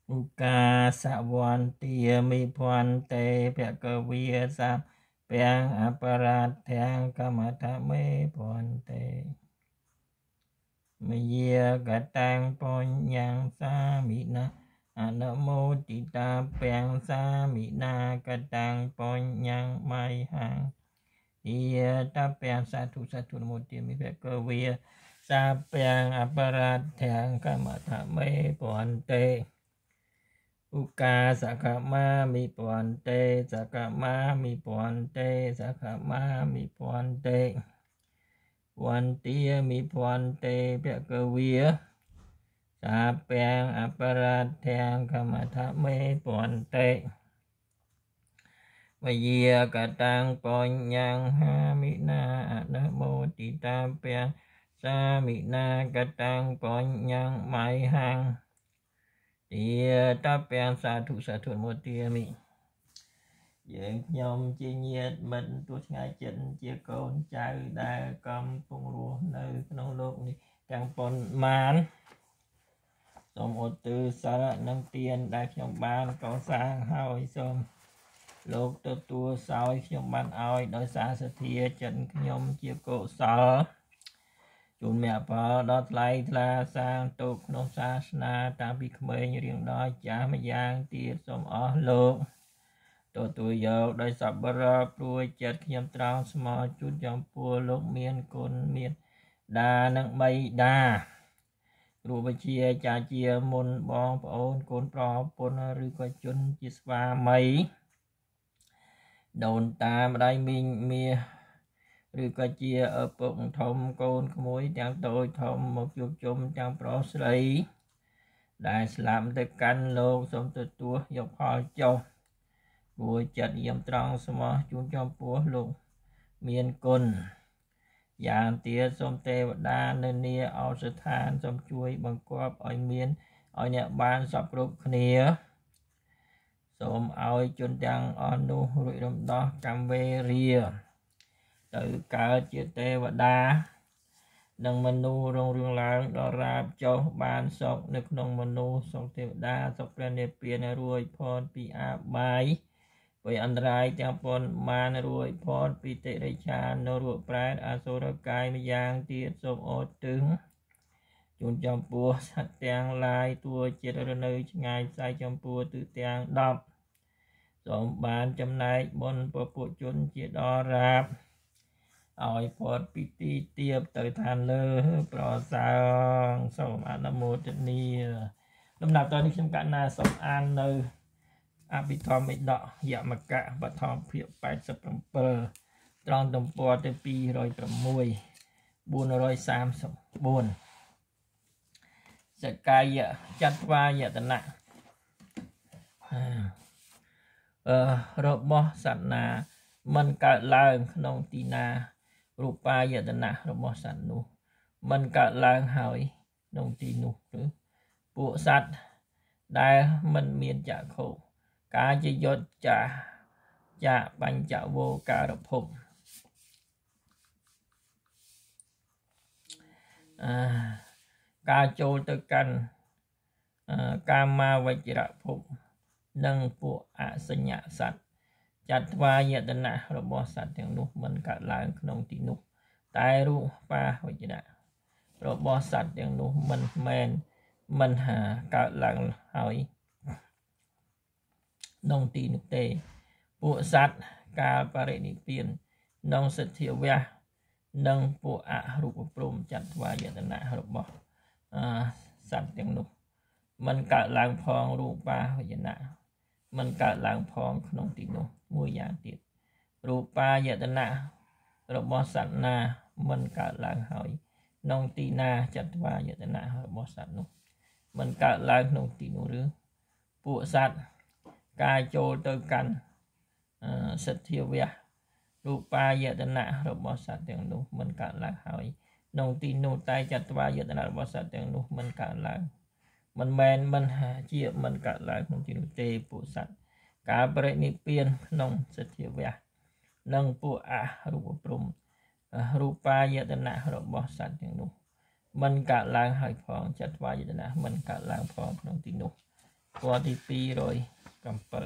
อุกาสวันเตียมิพวันเตเปกเวียสามเปียงอปราทแทงกรรมทะเมพวันเตมเยกตังปัญญังสามินาอนุโมติตาเปียงสามินากตังปัญญังไมหังเอียตาเปียงสาธุสาธุนโมติมิเปกเวียสาเปียงอปราทแทงกรรมทะเมพวันเตอุกาสักขมามิปวันเตสักขมามิปวันเตสักขมามิปวันเตวันเตียมิปวันเตเปกเวียสาเปียงอปราทแทงขมทะเมปวันเตมเยียกตังปัญญังหามินาอนุโมติตาเปียงสามินากตังปัญญังไมหังเตียตาเปียงสาธุสาธุโมติมิយើងខ្ញុំជាញាតិមិត្តទស្សងាចិនជាកូនចៅដែលកំពុងរស់នៅក្នុងលោកនេះទាំងប៉ុន្មានសូមឧទ្ទិសសិលនិងទានដែលខ្ញុំបានកសាងហើយសូមលោកទទួលសោយខ្ញុំបានឲ្យដោយសារសទ្ធាចិនខ្ញុំជាកុសលជូនមេផលដល់ថ្លៃថ្លាសាងទុកក្នុងសាសនាតាំងពីក្មេងរៀងដល់ចាស់ម្យ៉ាងទៀតសូមអស់លោកទទួលយកដោយសប្បុរសព្រួយចិត្តខ្ញុំត្រង់ស្មោះជូនចំពោះលោកមានគុណមានដានិងបៃតាគ្រូវិជាចាជាមុនបងប្អូនកូនប្រពន្ធឬក៏ជនជាស្វាមីដូនតាម្ដាយមីងមាឬក៏ជាឪពុកធំកូនក្មួយទាំងតូចធំមកជួបជុំទាំងប្រុសស្រីដែលស្លាប់ទៅកាន់លោកសូមទទួលយកផលចុះព្រោះចិត្តយាមត្រង់ស្មោះជូនចំពោះលោកមានគុណយ៉ាងទៀតសូមទេវតានៅនាឱសថានសូមជួយបង្គាប់ឲ្យមានឲ្យអ្នកបានសពគ្រប់គ្នាសូមឲ្យជនទាំងអស់នោះរួចរំដោះកម្មវេរាទៅកើតជាទេវតានិងមនុស្សរងរឿងឡើងដល់រាបចុះបានសុខនៅក្នុងមនុស្សសុខទេវតាសុខព្រះនិព្វានរួចផុតពីអាបាយដោយអន្តរាយទាំងប៉ុន្មានរួចផុតពីតិរិឆាននៅរូបប្រែតអសុរកាយម្យ៉ាងទៀតសូមអូតទឹងជូនចំពោះសត្វទាំងឡាយទួចិត្តរនៅឆ្ងាយផ្សាយចំពោះទិសទាំង10សូមបានចំណែកបុណ្យពពួកជនជាដល់រាបឲ្យផុតពីទីទាបទៅឋានលើប្រសើរសូមអនុមោទនាលំដាប់តនេះខ្ញុំកណាសូមអាននៅអភិធម្មបិដកយមកៈបឋមភាគ87ត្រង់ទំព័រទី206 434សកាយចត្វាយតនៈរបស់សត្វណាមិនកើតឡើងក្នុងទីណារូបាយតនៈរបស់សត្វនោះមិនកើតឡើងហើយក្នុងទីនោះឬពួកសត្វដែលមិនមានចក្ខុការជាយុទ្ធចាបញ្ចវោការភពការចូលទៅកាន់កាមាវជ្រភពនិងពួកអសញ្ញសត្វចត្វាយតនៈរបស់សត្វទាំងនោះមិនកើតឡើងក្នុងទីនោះតែរូបាវជ្រៈរបស់សត្វទាំងនោះមិនកើតឡើងហើយក្នុងទីនោះទេពួកសត្វកាលបរិនិព្វានក្នុងសទ្ធាវៈនិងពួកអរូបព្រំចត្វាយតនៈរបស់សត្វទាំងនោះមិនកើតឡើងផងរូបាវជ្រៈមិនកើតឡើងផងក្នុងទីនោះមួយយ៉ាងទៀតរូបាយតនៈរបស់សត្វណាមិនកើតឡើងហើយក្នុងទីណាចត្វាយតនៈរបស់សត្វនោះមិនកើតឡើងក្នុងទីនោះឬពួកសត្វការចូលទៅកាន់សទ្ធាវៈរូបាយតនៈរបស់សត្វទាំងនោះមិនកើតឡើងហើយក្នុងទីនោះតែចត្វាយតនៈរបស់សត្វទាំងនោះមិនកើតឡើងមិនមែនជាមិនកើតឡើងក្នុងទីនោះទេពួកសត្វការបរិនិព្វានក្នុងសទ្ធាវៈនិងពួកអរូបព្រំរូបាយតនៈរបស់សត្វទាំងនោះមិនកើតឡើងហើយផងចត្វាយតនៈមិនកើតឡើងផងក្នុងទីនោះ qua thì pi rồi cầm bờ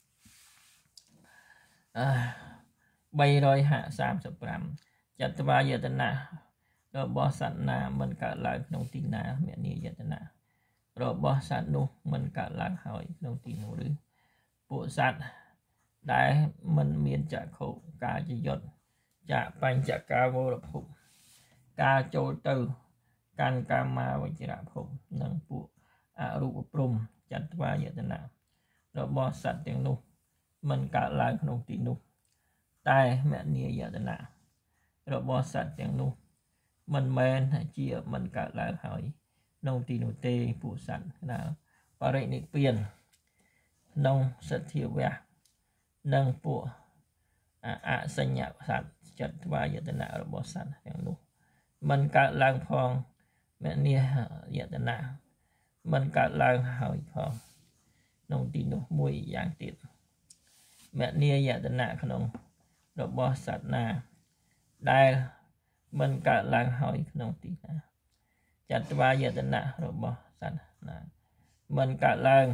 bay rồi hạ sam sập ram chặt ba giờ tận nà rồi bỏ sẵn nà mình cả lại nông tin nà mẹ nia giờ tận nà rồi bỏ sẵn nu mình cả lại hỏi nông tin nu đứa bộ sẵn đại mình miền chả khổ cả chỉ giọt chả bánh chả ca vô lập hụt ca châu từ can ca ma với chỉ đạp hụt nâng bộ rụp prum chặt ba giờ tận nà rồi bỏ sẵn tiếng nu mình cả lại nông tin nu tai mẹ nia giờ tận nà rồi bỏ sẵn tiếng nu mình men chia mình cả lại hỏi nông tin nô tê phụ sẵn là và rệnh định tiền nông sật thiểu vẹt nâng phụ xanh nhạc sẵn chật và giờ tên nào bỏ sẵn mình cả làng phong mẹ nia giờ tên nào mình cả làng hỏi phong nông tin nô mùi giang tiết mẹ nia giờ tên nào nông rồi bỏ sẵn là đây mình cả làng hỏi nông tin nào chặt ba giờ tên nào rồi bỏ sẵn là mình cả làng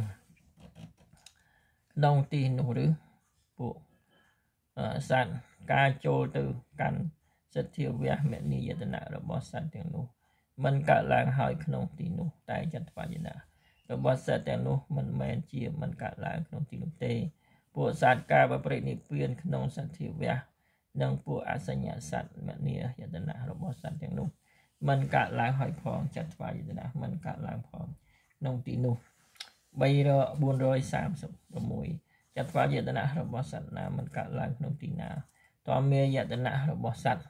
nông tin nô rứ bộ sẵn ca chô từ cắn rất thiểu vẹt mẹ nia giờ tên nào rồi bỏ sẵn tiếng nô mình cả làng hỏi nông tin nô tại chặt ba giờ nào rồi bỏ sẵn tiếng nô mình men chia mình cả làng nông tin nô tê bộ sẵn ca và bệ nị quyền nông sẵn thiểu vẹt nâng bộ xanh nhạc sẵn mẹ nia giờ tên nào rồi bỏ sẵn tiếng nô mình cả làng hỏi phong chặt vài giờ nào mình cả làng phong nông tin nô bây giờ buồn rồi sám sụp rồi mùi chặt vài giờ nào rồi bỏ sẵn là mình cả làng nông tin nào toàn mê giờ nào rồi bỏ sẵn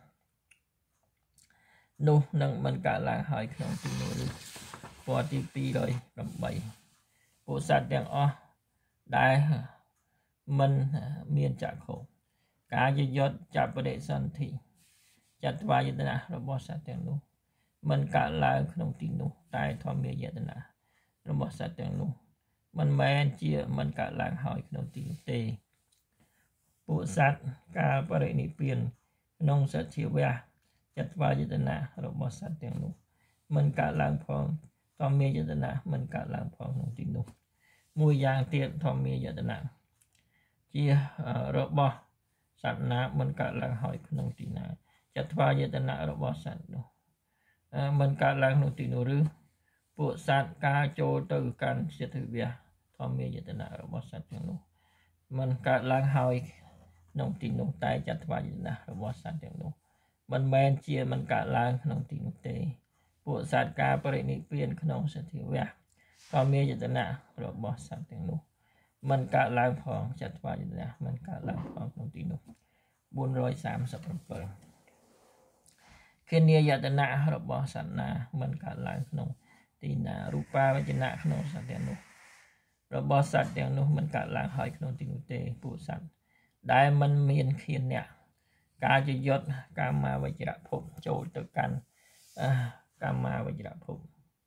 nô nâng mình cả làng hỏi nông tin nô đi qua tivi rồi cầm bầy bộ sẵn tiếng o đại mình miền chả khổ cả giờ giọt chặt vào đệ sân thì chặt vài giờ nào rồi bỏ sẵn tiếng nô mình cả lại nông tin nô tại thọ mê giờ tên nào rồi bỏ sạch tiếng nô mình men chia mình cả lại hỏi nông tin tê bộ sạch cả bà rệ nị tiền nông sạch chiều bè chặt vào giờ tên nào rồi bỏ sạch tiếng nô mình cả lại phong thọ mê giờ tên nào mình cả lại phong nông tin nô mùi giang tiện thọ mê giờ tên nào chia rồi bỏ sạch nào mình cả lại hỏi nông tin nào chặt vào giờ tên nào rồi bỏ sạch nô mình cả làng nông tin nô rứ bộ sẵn ca chô từ cắn sẽ thử bia thọ mê giờ tên nào bỏ sẵn tiếng nô mình cả làng hỏi nông tin nô tay chặt vào giờ nào bỏ sẵn tiếng nô mình men chia mình cả làng nông tin nô tê bộ sẵn ca bà rệ nị quyền nông sẽ thử bia thọ mê giờ tên nào bỏ sẵn tiếng nô mình cả làng phong chặt vào giờ nào mình cả làng phong nông tin nô buồn rồi sám sập bờ khi nia giờ tên nào rồi bỏ sẵn là mình cả lại nông tin là rupa với chân nạ nông sẵn tiền nô rồi bỏ sẵn tiền nô mình cả lại hỏi nông tin nô tê phụ sẵn đại mình miền khiên nè ca cho giọt ca ma với chỉ đạo phụng chỗ tự căn ca ma với chỉ đạo phụng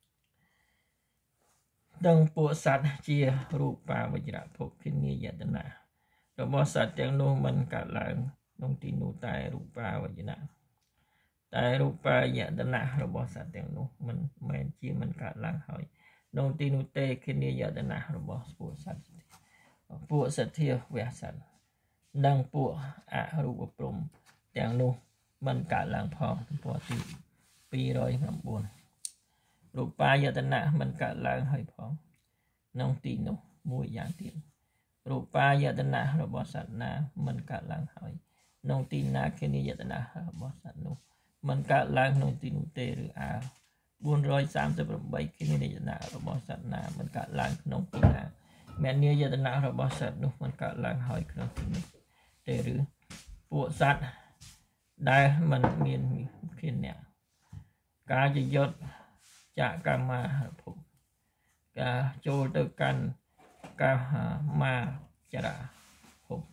đừng phụ sẵn chia rupa với chỉ đạo phụng khi nia giờ tên nào rồi bỏ sẵn tiền nô mình cả lại nông tin nô tại rupa với chỉ đạo tại rupa giờ tên nào rồi bỏ sạch tiếng nô mình men chia mình cả làng hỏi nông tin nô tê khi nia giờ tên nào rồi bỏ phụ sạch thiêu vẽ sạch nâng phụ rupa prum tiếng nô mình cả làng phong bỏ tì pi rồi ngầm buồn rupa giờ tên nào mình cả làng hỏi phong nông tin nô mùi giang tiền rupa giờ tên nào rồi bỏ sạch na mình cả làng hỏi nông tin na khi nia giờ tên nào rồi bỏ sạch nô mình cả làng nông tin nô tê rư buồn rồi sám sập bảy khi nia giờ nào rồi bỏ sạch na mình cả làng nông tin na mẹ nia giờ nào rồi bỏ sạch nô mình cả làng hỏi nông tin nô tê rư bộ sạch đây mình miền khiên nè cá chỉ giọt chả ca ma phục cá trôi từ căn ca ma chả đã phục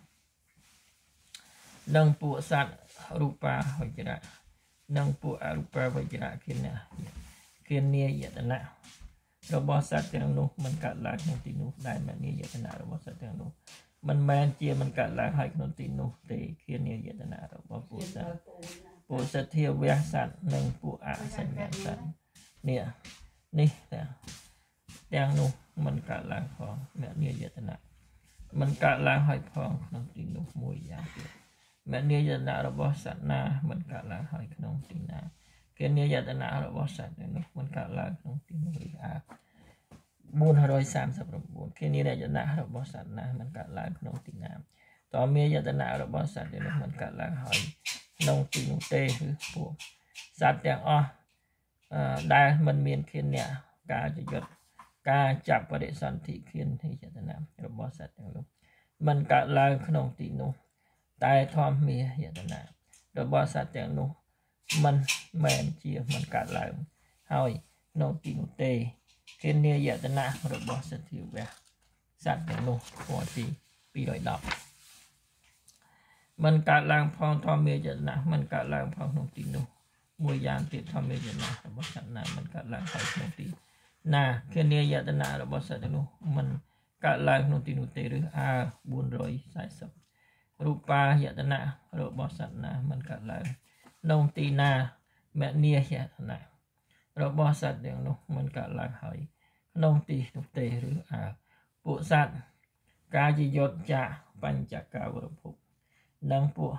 nâng bộ sạch rupa hồi chả đã nâng bộ rupa với chả đã khiên nia giờ tên nào rồi bỏ sạch tiếng nô mình cả làng nông tin nô đây mẹ nia giờ tên nào rồi bỏ sạch tiếng nô mình men chia mình cả làng hỏi nông tin nô tê khiên nia giờ tên nào rồi bỏ bộ sạch thiêu vẽ sẵn nâng bộ xanh vẽ sẵn nè nè tiếng nô mình cả làng phong mẹ nia giờ tận mình cả làng hỏi phong không tin nụ mùi giá mẹ nia giờ tận là bó sạch na mình cả làng hỏi không tin na cái nia giờ tận là bó sạch nụ mình cả làng không tin nụ buôn rồi sam sập buôn cái nia giờ tận là bó sạch na mình cả làng không tin na tao nia giờ tận là bó sạch nụ mình cả làng hỏi không tin nụ tê hứ buồn sạch tiếng o đa mình miền khiên nè cá chỉ giật cá chập và để sản thị khiên thìจะทำระบบสัตว์อย่างนู้มันกะลางขนมตีนูตายทอมมีจะทำระบบสัตว์อย่างนู้มันแมนเชียมันกะลางหอยขนมตีนูเตkhiênเนี่ยจะทำระบบสัตว์ที่แบบสัตว์อย่างนู้หัวตีปีลอยดอกมันกะลางพองทอมมีจะทำมันกะลางพองขนมตีนูมวยยานติดทำเองนะระบบสัตว์นั้นมันกะลางหอยขนมตีkhi nia giờ tận là bó sát nó mình cả lại nông tin nông tê rồi buồn rồi sai sập rupa giờ tận rồi bó sát mình cả lại nông tin mẹ nia giờ tận rồi bó sát nó mình cả lại hỏi nông tin nông tê rồi bộ sát cá chỉ giọt chả bánh chả cá vừa phục nâng bộ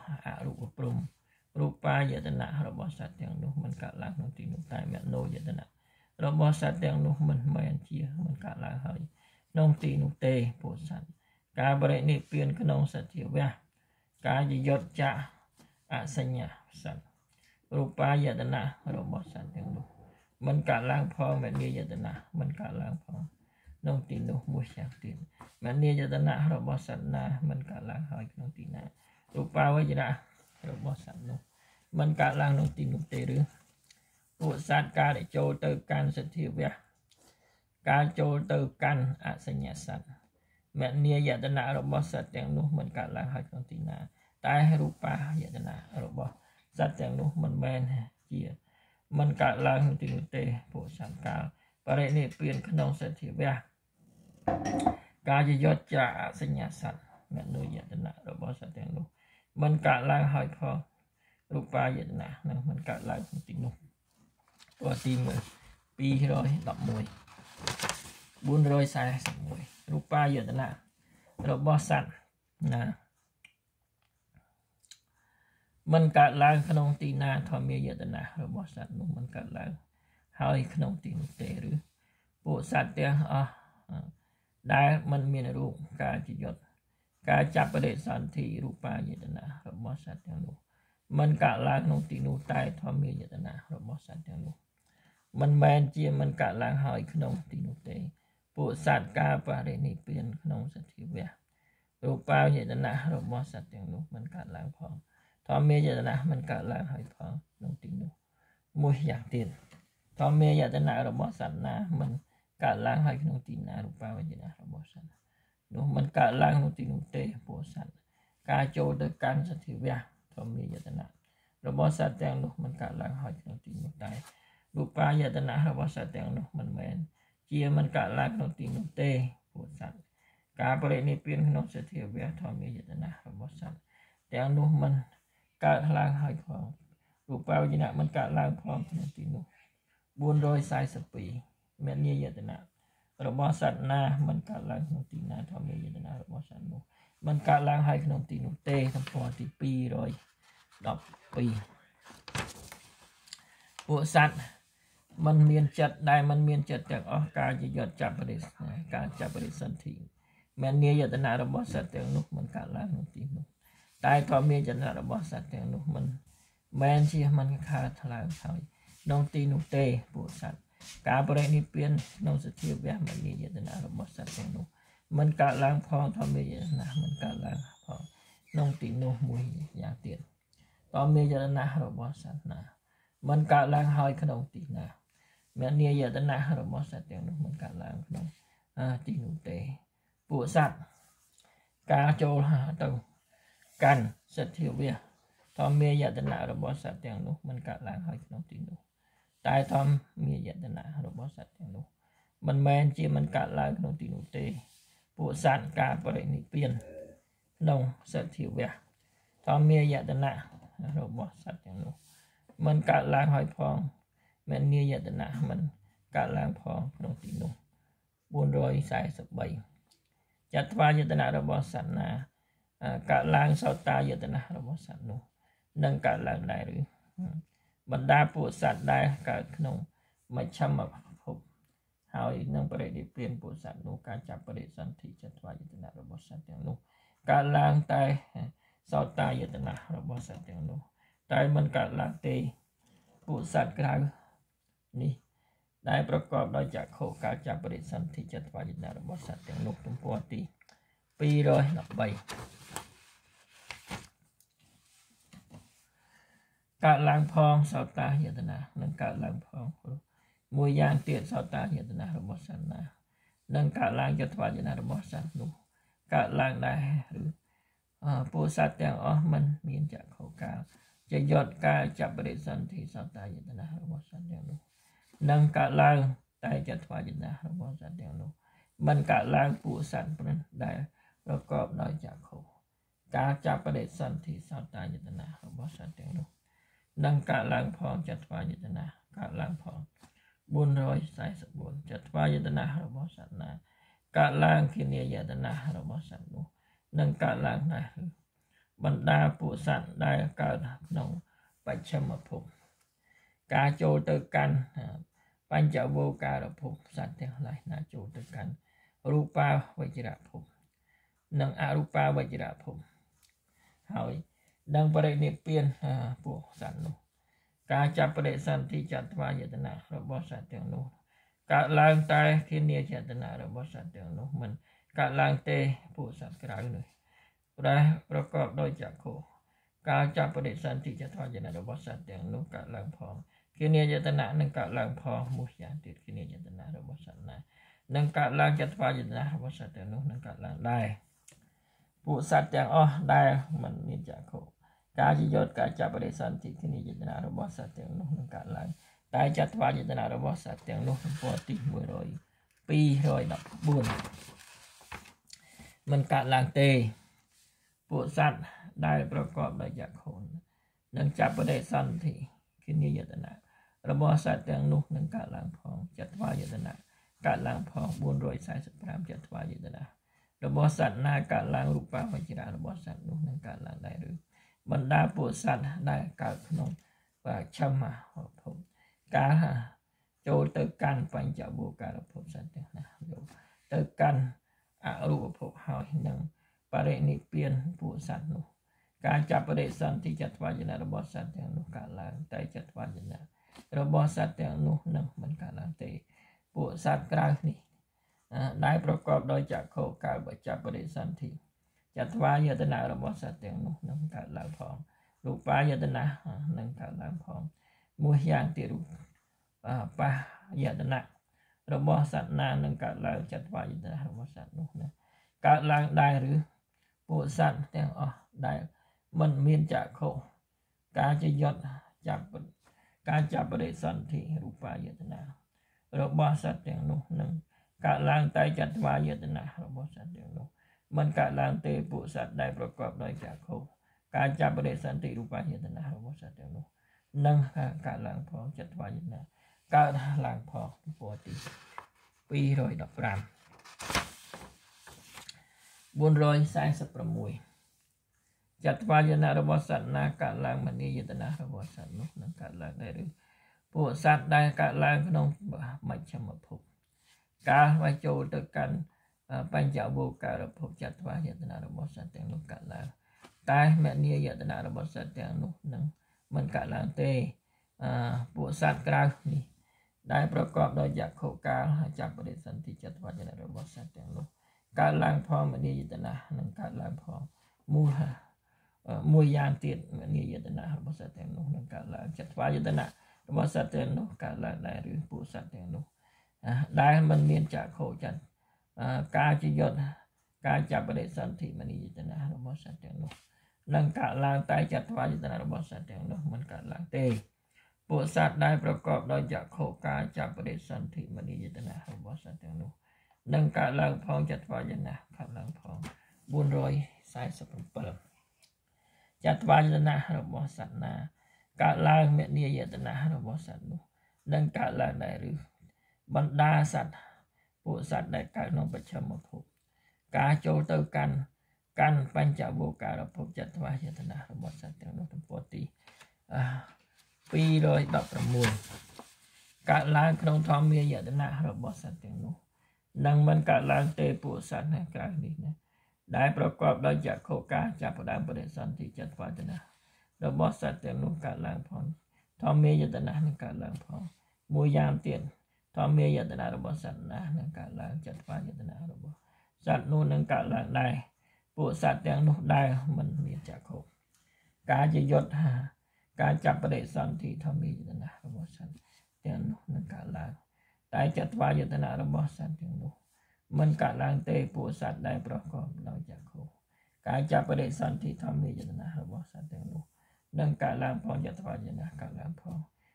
rupa giờ tận rồi bó sát nó mình cả lại nông tin nông tai mẹ nô giờ tậnระบบสัตว์อย่างนู้มันไม่เชี่ยมันกะลาหอยน้องตีนุเตโปสันการบริเนเปลี่ยนขนมสัตว์เที่ยวการจะยศจะสัญญาสัตว์รูปายตนะระบบสัตว์อย่างนู้มันกะลางพองแบบนี้ยตนะมันกะลางพองน้องตีนุมุชอย่างตีนแบบนี้ยตนะระบบสัตว์มันกะลางหอยน้องตีนะรูปาวจนะระบบสัตว์นู้มันกะลางน้องตีนุเตหรือbộ sát ca để châu từ can sự thiệu việc ca châu từ can sinh nhật sẵn mẹ nia giả tân nạ rồi bỏ sát tiếng lúc mình cả là hai con tin nạ tai rupa giả tân nạ rồi bỏ sát tiếng lúc mình men chia mình cả là con tin tê bộ sát ca và đây này biến khả năng sự thiệu việc ca chỉ giọt trả sinh nhật sẵn mẹ nuôi giả tân nạ rồi bỏ sát tiếng lúc mình cả là hai con rupa giả tân nạ mình cả là con tin lúcตัวตีมือปีร้อยดอกมวยบุญร้อยสายสมวยรูปป้าเยอะนะเราบอสันนะมันกัดล้างขนมตีนาทอมเยอะนะเราบอสันนุ่มมันกัดล้างหอยขนมตีนเตหรือปูสัตว์เตี้ยได้มันมีรูปการจิยศการจับประเด็นสันทีรูปป้าเยอะนะเราบอสันอย่างนู้มันกัดล้างขนมตีนูตายทอมเยอะนะเราบอสันอย่างนู้มันแมนเจียมันกะลางหอยขนมตีนุเตปูสัตว์กาปาเรนิเปลี่ยนขนมสัตว์ที่เวียรูปเปล่าเจตนารูปมอสัตว์อย่างนู้มันกะลางพองทอมเมเจตนามันกะลางหอยพองนงตีนุมวยอย่างตีนทอมเมเจตนารูปมอสัตว์มันกะลางหอยขนมตีนารูปเปล่าเจตนารูปมอสัตว์นู้มันกะลางนงตีนุเตปูสัตว์กาโจเดกันสัตว์ที่เวียทอมเมเจตนารูปมอสัตว์อย่างนู้มันกะลางหอยขนมตีนุได้รูปายตนะระบบสัตว์อย่างนู้มันแมนเจียมันกะลางขนมตีนุเตปูสัตว์การบริเนเปลี่ยนขนมเสถียรเวียทอมียตนะระบบสัตว์อย่างนู้มันกะลางหอยพองรูปายตนะมันกะลางพองขนมตีนุบุญโดยสายสปีแม่เนี่ยยตนะระบบสัตว์มันกะลางขนมตีนาทอมียตนะระบบสัตว์นู้มันกะลางหอยขนมตีนุเตทั้งพอที่ปีร้อยดอกปีปูสัตว์มันเมียนจัดได้มันเมียนจัดจากการจะยอดจับประเด็นการจับประเด็นสันติแม่เนียยตนาระบบสัตว์อย่างนู้มันกะลางนตีนุได้ทอมียตนาระบบสัตว์อย่างนู้มันแมนเชียมันคาทลายถอยนองตีนุเตปูสัตว์การประเด็นนี้เปลี่ยนนองสถิตแบบมันเนียยตนาระบบสัตว์อย่างนู้มันกะลางพองทอมียตนามันกะลางพองนองตีนุมวยอย่างเตียนทอมียตนาระบบสัตว์มันกะลางหอยขนมตีนาแม่เนี่ยยตนะระบบสัตว์อย่างนู้มันกะลางขนมตีนุเตปูสัตว์กาโจหาตัวกันสัตว์เที่ยวเวียทอมเมียยตนะระบบสัตว์อย่างนู้มันกะลางหอยขนมตีนุตายทอมเมียยตนะระบบสัตว์อย่างนู้มันแมนจีมันกะลางขนมตีนุเตปูสัตว์กาปรินิเปียนนงสัตว์เที่ยวเวียทอมเมียยตนะระบบสัตว์อย่างนู้มันกะลางหอยพองแม่เนียยตนะมันกะลางพองขนมตีนุ 443จัตวายตนะរបស់សត្វណាកើតឡើងសោតាយតណារបស់សត្វនោះនឹងកើតឡើងដែរឬបណ្ដាពួកសត្វដែលកើតក្នុងមជ្ឈមភពហើយនឹងបរិនិព្វានពួកសត្វនោះការចាប់បរិសន្ធិចត្វាយតណារបស់សត្វទាំងនោះកើតឡើងតែសោតាយតណារបស់សត្វទាំងនោះតែមិនកើតឡើងទេពួកសត្វក្រៅនេះដែលប្រកបដោយចក្ខុការចាប់បរិសន្ធិចត្វាយតណារបស់សត្វទាំងនោះទំព័រទី213កើតឡើងផងសោតាយតនានឹងកើតឡើងផងមួយយ៉ាងទៀតសោតាយតនារបស់សត្វណានឹងកើតឡើងចត្វាយតនារបស់សត្វនោះកើតឡើងដែរឬពួកសត្វទាំងអស់មិនមានចក្ខុកាលជាយត់ការចាប់បរិសន្ធិសោតាយតនារបស់សត្វទាំងនោះនឹងកើតឡើងតែចត្វាយតនារបស់សត្វទាំងនោះមិនកើតឡើងពួកសត្វដែលប្រកបដោយចក្ខុការចាប់បរិសន្ធិសោតាយតនារបស់សត្វទាំងនោះនឹងកើតឡើងផងចត្វាយតនាកើតឡើងផង444ចត្វាយតនារបស់សត្វណាកើតឡើងគិនាយតនារបស់សត្វនោះនឹងកើតឡើងដែរបណ្ដាពួកសត្វដែលកើតក្នុងបច្ឆមភពការចូលទៅកាន់បញ្ចវោការភពសត្វទាំងឡាយណាចូលទៅកាន់រូបាវជ្រភពនិងអរូបាវជ្រភពហើយនឹងបរិនិព្វានពួកសត្វនោះការចាប់បរិសន្ធិចត្វាយតនារបស់សត្វទាំងនោះកើតឡើងតែគិនាយតនារបស់សត្វទាំងនោះមិនកើតឡើងទេពួកសត្វក្រៅនោះដែលប្រកបដោយចក្ខុការចាប់បរិសន្ធិចត្វាយតនារបស់សត្វទាំងនោះកើតឡើងផងគិនាយតនានឹងកើតឡើងផងមួយយ៉ាងទៀតគិនាយតនារបស់សត្វណានឹងកើតឡើងចត្វាយតនារបស់សត្វទាំងនោះនឹងកើតឡើងដែរពួកសត្វទាំងអស់ដែលមិនមានចក្ខុការជាយត់ការចាប់បរិសន្ធិគិនាយតនារបស់សត្វទាំងនោះនឹងកើតឡើងតែចត្វាយតនារបស់សត្វទាំងនោះទំព័រទី214មិនកើតឡើងទេពួកសត្វដែលប្រកបដោយចក្ខុនឹងចាប់បរិសន្ធិគិនាយតនារបស់សត្វទាំងនោះនឹងកើតឡើងផងចត្វាយតនាកើតឡើងផង445ចត្វាយតនារបស់សត្វណាកើតឡើងរូបាវជ្រៈរបស់សត្វនោះនឹងកើតឡើងដែរឬបណ្ដាពួកសត្វដែលកើតក្នុងបច្ឆមភពការចូលទៅកាន់បញ្ចវោការភពសត្វទាំងណាយកទៅកាន់អរូបភពហើយនឹងបរិនិព្វានពួកសត្វនោះការចាប់បរិសន្ធិចត្វាយតនារបស់សត្វទាំងនោះកើតឡើងតែចត្វាយតនារបស់សត្វទាំងនោះនឹងមិនកើតឡើងទេពួកសត្វក្រៅនេះដែលប្រកបដោយចក្ខុកើតចាប់បរិសន្ធិចត្វាយតនារបស់សត្វទាំងនោះនឹងកើតឡើងផងរូបាយតនានឹងកើតឡើងផងមួយយ៉ាងទៀតរូបាយតនារបស់សត្វណានឹងកើតឡើងចត្វាយតនារបស់សត្វនោះនឹងកើតឡើងដែរឬពួកសត្វទាំងអស់ដែលមិនមានចក្ខុការជាយត់ការចាប់បរិសន្ធិរូបាយតនារបស់សត្វទាំងនោះនឹងកើតឡើងតែចត្វាយតនារបស់សត្វទាំងនោះមិនកើតឡើងទេពួកសត្វដែលប្រកបដោយចក្ខុការចាប់បរិសន្ធិរូបាយតនារបស់សត្វទាំងនោះនឹងកើតឡើងផងចត្វាយតនាកើតឡើងផងទំព័រទី215 446ចត្វាយតនារបស់សត្វណាកើតឡើងមនីយតនារបស់សត្វនោះនឹងកើតឡើងដែរឬពួកសត្វដែលកើតឡើងក្នុងមជ្ឈមភពការវាចូលទៅកាន់បញ្ចវោការភពចត្វាយតនារបស់សត្វទាំងនោះកើតឡើងតែមនីយតនារបស់សត្វទាំងនោះនឹងមិនកើតឡើងទេពួកសត្វក្រៅនេះដែលប្រកបដោយចក្ខុកាលចាប់បរិសន្ធិចត្វាយតនារបស់សត្វទាំងនោះកើតឡើងផងមនីយតនានឹងកើតឡើងផងមួយយ៉ាងទៀតមនីយតនារបស់សត្វទាំងនោះនឹងកើតឡើងចត្វាយតនារបស់សត្វទាំងនោះកើតឡើងដែរឬពួកសត្វទាំងនោះដែលមិនមានចក្ខុចិត្តការជាយត់ការចាប់បរិសន្ធិមនីយតនារបស់សត្វទាំងនោះនឹងកើតឡើងតែចត្វាយតនារបស់សត្វទាំងនោះមិនកើតឡើងទេពួកសត្វដែលប្រកបដោយចក្ខុការចាប់បរិសន្ធិមនីយតនារបស់សត្វទាំងនោះនឹងកើតឡើងផងចត្វាយតនាកើតឡើងផង447ចត្វាយតនារបស់សត្វណាកើតឡើងមនីយតនារបស់សត្វនោះនឹងកើតឡើងដែរឬបណ្ដាសត្វពួកសត្វដែលកើតក្នុងបច្ឆិមភពការចូលទៅកាន់បញ្ចវោការភពចត្វាយតនារបស់សត្វទាំងនោះទំព័រទី216កើតឡើងក្នុងធម្មាយតនារបស់សត្វទាំងនោះនឹងមិនកើតឡើងទេពួកសត្វនៅក្រៅនេះណាដែលប្រកបដោយចក្ខុការចាប់ផ្ដើមបរិសន្ធិចត្វាយតនារបស់សត្វទាំងនោះកើតឡើងផងធម្មាយតនានឹងកើតឡើងផងមួយយ៉ាងទៀតធម្មាយតនារបស់សត្វណានឹងកើតឡើងចត្វាយតនារបស់សត្វនោះនឹងកើតឡើងដែរពួកសត្វទាំងនោះដែលមិនមានចក្ខុការជាយុទ្ធការចាប់បដិសន្ធិធម្មាយតនារបស់សត្វទាំងនោះនឹងកើតឡើងតែចត្វាយតនារបស់សត្វទាំងនោះមិនកើតឡើងទេពួកសត្វដែលប្រកបដោយចក្ខុការចាប់បដិសន្ធិធម្មាយតនារបស់សត្វទាំងនោះនឹងកើតឡើងផងចត្វាយតនាកើតឡើងផង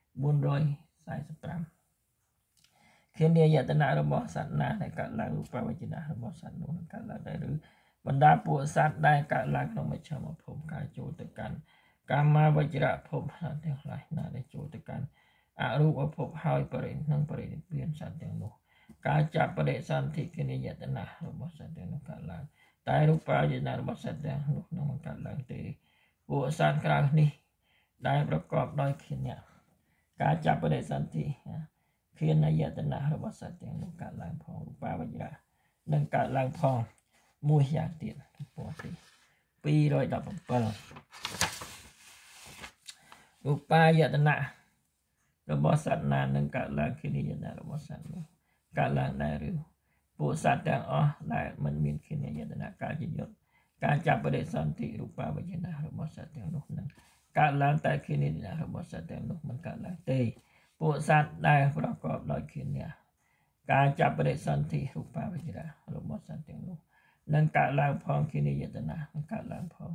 445ធានាយតនារបស់សត្វណាដែលកើតឡើងរូបវចនៈរបស់សត្វនោះនឹងកើតឡើងដែរឬបណ្ដាពួកសត្វដែលកើតឡើងក្នុងមជ្ឈមភពការចូលទៅកាន់កាមាវចរៈភពទាំងឡាយណាដែលចូលទៅកាន់អរូបភពហើយបរិនិព្វានសត្វទាំងនោះការចាប់បដិសន្ធិធានាយតនារបស់សត្វទាំងនោះកើតឡើងតែរូបវចនៈរបស់សត្វទាំងនោះនឹងមិនកើតឡើងទេពួកសត្វក្រៅនេះដែលប្រកបដោយឃានៈការចាប់បដិសន្ធិធានាយតនារបស់សត្វទាំងនោះកើតឡើងផងរូបវចរៈនឹងកើតឡើងផងមួយយ៉ាងទៀតទំព័រទី217រូបាយតនារបស់សត្វណានឹងកើតឡើងធានាយតនារបស់សត្វនោះកើតឡើងដែរឬពួកសត្វទាំងអស់ដែលមិនមានធានាយតនាការជាយុទ្ធការចាប់បដិសន្ធិរូបវចនៈរបស់សត្វទាំងនោះនឹងកើតឡើងតែធានាយតនារបស់សត្វទាំងនោះមិនកើតឡើងទេពួកសត្វដែលប្រកបដោយធានាការចាប់បដិសន្ធិរូបវចនៈរបស់សត្វទាំងនោះនឹងកើតឡើងផងធានាយតនានឹងកើតឡើងផង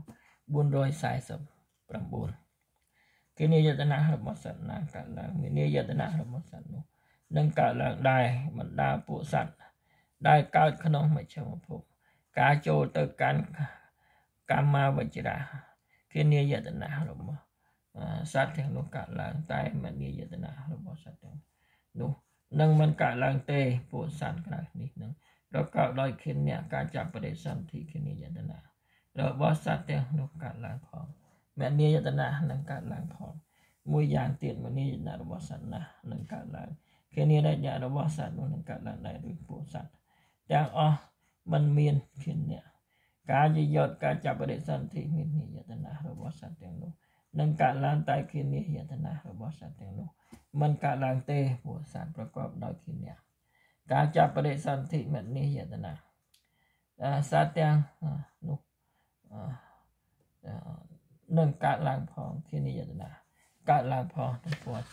449ធានាយតនារបស់សត្វណាកើតឡើងវិញ្ញាយតនារបស់សត្វនោះនឹងកើតឡើងដែរបណ្ដាពួកសត្វដែលកើតក្នុងមជ្ឈមភពការចូលទៅកាន់កម្មាវចរៈធានាយតនារបស់សត្វទាំងនោះកើតឡើងតែមនីយតនារបស់សត្វទាំងនោះនឹងមិនកើតឡើងទេពួកសត្វក្រៅនេះនឹងប្រកបដោយឃានៈការចាប់បដិសន្ធិឃានយតនារបស់សត្វទាំងនោះកើតឡើងផងមនីយតនានឹងកើតឡើងផងមួយយ៉ាងទៀតមនីយតនារបស់សត្វណានឹងកើតឡើងឃានយតនារបស់សត្វនោះនឹងកើតឡើងដែរឬពួកសត្វទាំងអស់មិនមានឃានៈការជាយុទ្ធការចាប់បដិសន្ធិមនីយតនារបស់សត្វទាំងនោះនឹងកើតឡើងតែឃានយតនារបស់សត្វទាំងនោះមិនកើតឡើងទេពួកសត្វប្រកបដោយឃានៈការចាប់បដិសន្ធិមនីយតនាសត្វទាំងនោះនឹងកើតឡើងផងឃានយតនាកើតឡើងផងទំព័រទី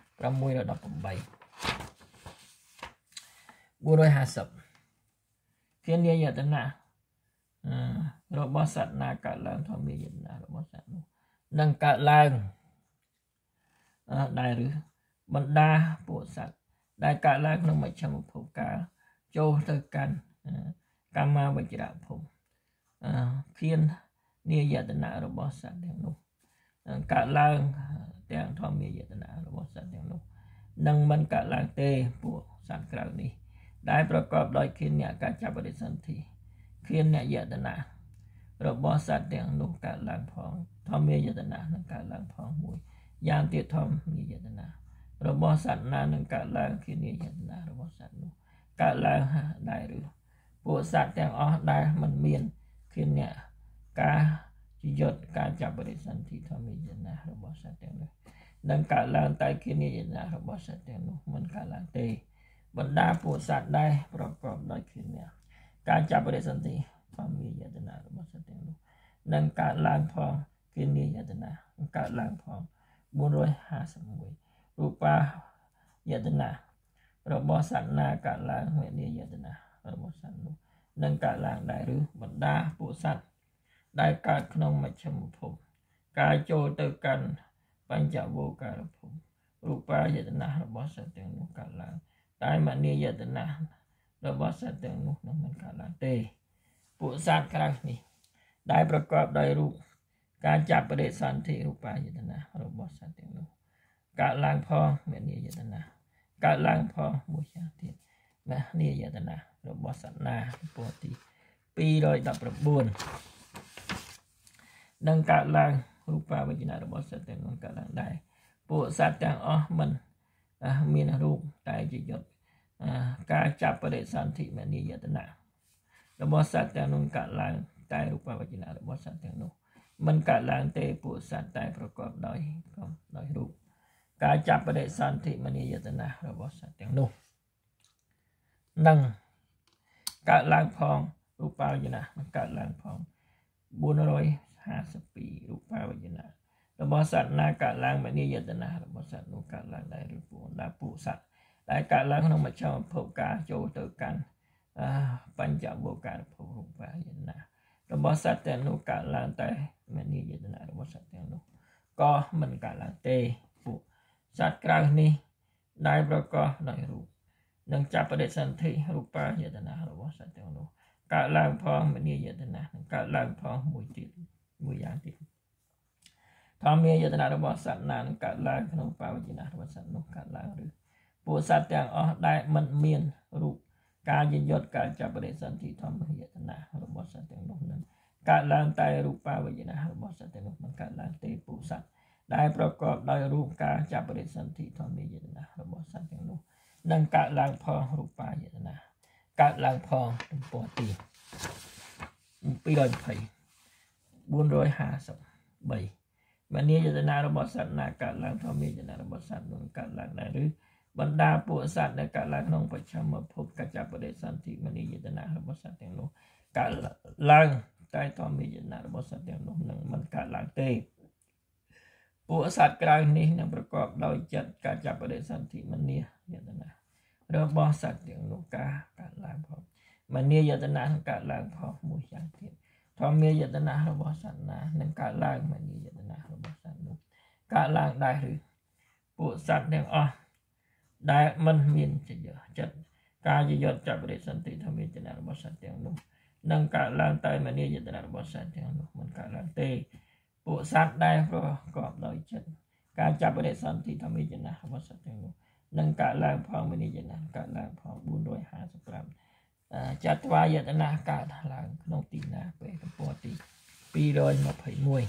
618 450ធានាយតនារបស់សត្វណាកើតឡើងធម្មាយតនារបស់សត្វនោះនឹងកើតឡើងដែរឬបណ្ដាពួកសត្វដែលកើតឡើងក្នុងមជ្ឈមភពការចូលទៅកាន់កម្មាវចរៈភពធានាយតនារបស់សត្វទាំងនោះកើតឡើងទាំងធម្មាយតនារបស់សត្វទាំងនោះនឹងមិនកើតឡើងទេពួកសត្វក្រៅនេះដែលប្រកបដោយឃានៈការចាប់បដិសន្ធិឃានយតនារបស់សត្វទាំងនោះកើតឡើងផងធម្មាយតនានឹងកើតឡើងផងមួយយ៉ាងទៀតធម្មាយតនារបស់សត្វណានឹងកើតឡើងឃានយតនារបស់សត្វនោះកើតឡើងដែរឬពួកសត្វទាំងអស់ដែលមិនមានឃានៈការជាយុទ្ធការចាប់បដិសន្ធិធម្មាយតនារបស់សត្វទាំងនោះនឹងកើតឡើងតែឃានយតនារបស់សត្វទាំងនោះមិនកើតឡើងទេបណ្ដាពួកសត្វដែលប្រកបដោយឃានៈការចាប់បដិសន្ធិធម្មាយតនារបស់សត្វទាំងនោះនឹងកើតឡើងផងឃានយតនានឹងកើតឡើងផង451រូបាយតនារបស់សត្វណាកើតឡើងវិញ្ញាយតនារបស់សត្វនោះនឹងកើតឡើងដែរឬបណ្ដាពួកសត្វដែលកើតក្នុងមជ្ឈមភពការចូលទៅកាន់បញ្ចវោការភពរូបាយតនារបស់សត្វទាំងនោះកើតឡើងតែមនីយតនារបស់សត្វទាំងនោះនឹងមិនកើតឡើងទេពួកសត្វក្រៅនេះដែលប្រកបដោយរូបការចាប់បដិសន្ធិរូបាយតនារបស់សត្វទាំងនោះកើតឡើងផងមនីយតនាកើតឡើងផងមួយយ៉ាងទៀតមនេះយតនារបស់សត្វណាពោទី219នឹងកើតឡើងរូបាវចនៈរបស់សត្វទាំងនោះកើតឡើងដែរពួកសត្វទាំងអស់មិនមានរូបតែជាយុទ្ធការចាប់បដិសន្ធិមនីយតនារបស់សត្វទាំងនោះកើតឡើងតែរូបាវចនៈរបស់សត្វទាំងនោះមិនកើតឡើងទេពួកសត្វតែប្រកបដោយរូបការចាប់បដិសន្ធិមនីយតនារបស់សត្វទាំងនោះនឹងកើតឡើងផងរូបាវចនៈកើតឡើងផង452រូបាវចនៈរបស់សត្វណាកើតឡើងមនីយតនារបស់សត្វនោះកើតឡើងដែរឬពួកសត្វដែលកើតឡើងក្នុងមជ្ឈមភពការចូលទៅកាន់បញ្ចវោការភពរូបាវចនៈរបស់សត្វទាំងនោះកើតឡើងតែមនីយតនារបស់សត្វទាំងនោះក៏មិនកើតឡើងទេពួកសត្វក្រៅនេះដែលប្រកបដោយរូបនឹងចាប់បដិសន្ធិរូបាយតនារបស់សត្វទាំងនោះកើតឡើងផងមនីយតនានឹងកើតឡើងផងមួយយ៉ាងទៀតធម្មាយតនារបស់សត្វណានឹងកើតឡើងក្នុងបាវចនៈរបស់សត្វនោះកើតឡើងឬពួកសត្វទាំងអស់ដែលមិនមានរូបការយយត់ការចាប់បដិសន្ធិធម្មាយតនារបស់សត្វទាំងនោះនឹងកើតឡើងតែរូបាវចនៈរបស់សត្វទាំងនោះមិនកើតឡើងទេពួកសត្វដែលប្រកបដោយរូបការចាប់បដិសន្ធិធម្មាយតនារបស់សត្វទាំងនោះនឹងកើតឡើងផងរូបាយតនាកើតឡើងផងទំព័រទី220 453មនីយតនារបស់សត្វណាកើតឡើងធម្មាយតនារបស់សត្វនោះកើតឡើងដែរឬបណ្ដាពួកសត្វដែលកើតឡើងក្នុងបច្ឆមភពកច្ចបដិសន្ធិមនីយតនារបស់សត្វទាំងនោះកើតឡើងតែធម្មាយតនារបស់សត្វទាំងនោះនឹងមិនកើតឡើងទេពួកសត្វក្រៅនេះនឹងប្រកបដោយចិត្តការចាប់បដិសន្ធិមនីយតនារបស់សត្វទាំងនោះកើតឡើងផងមនីយតនានឹងកើតឡើងផងមួយយ៉ាងទៀតធម្មាយតនារបស់សត្វណានឹងកើតឡើងមនីយតនារបស់សត្វនោះកើតឡើងដែរឬពួកសត្វទាំងអស់ដែលមិនមានចិត្តការយល់ចាប់បដិសន្ធិធម្មាយតនារបស់សត្វទាំងនោះនឹងកើតឡើងតែមនីយតនារបស់សត្វទាំងនោះមិនកើតឡើងទេពួកសត្វដែលប្រកបដោយចិត្តការចាប់បដិសន្ធិធម្មាយតនារបស់សត្វទាំងនោះនឹងកើតឡើងផងមនីយតនាកើតឡើងផង455ចត្វាយតនាកើតឡើងក្នុងទីណាពេលទំព័រទី221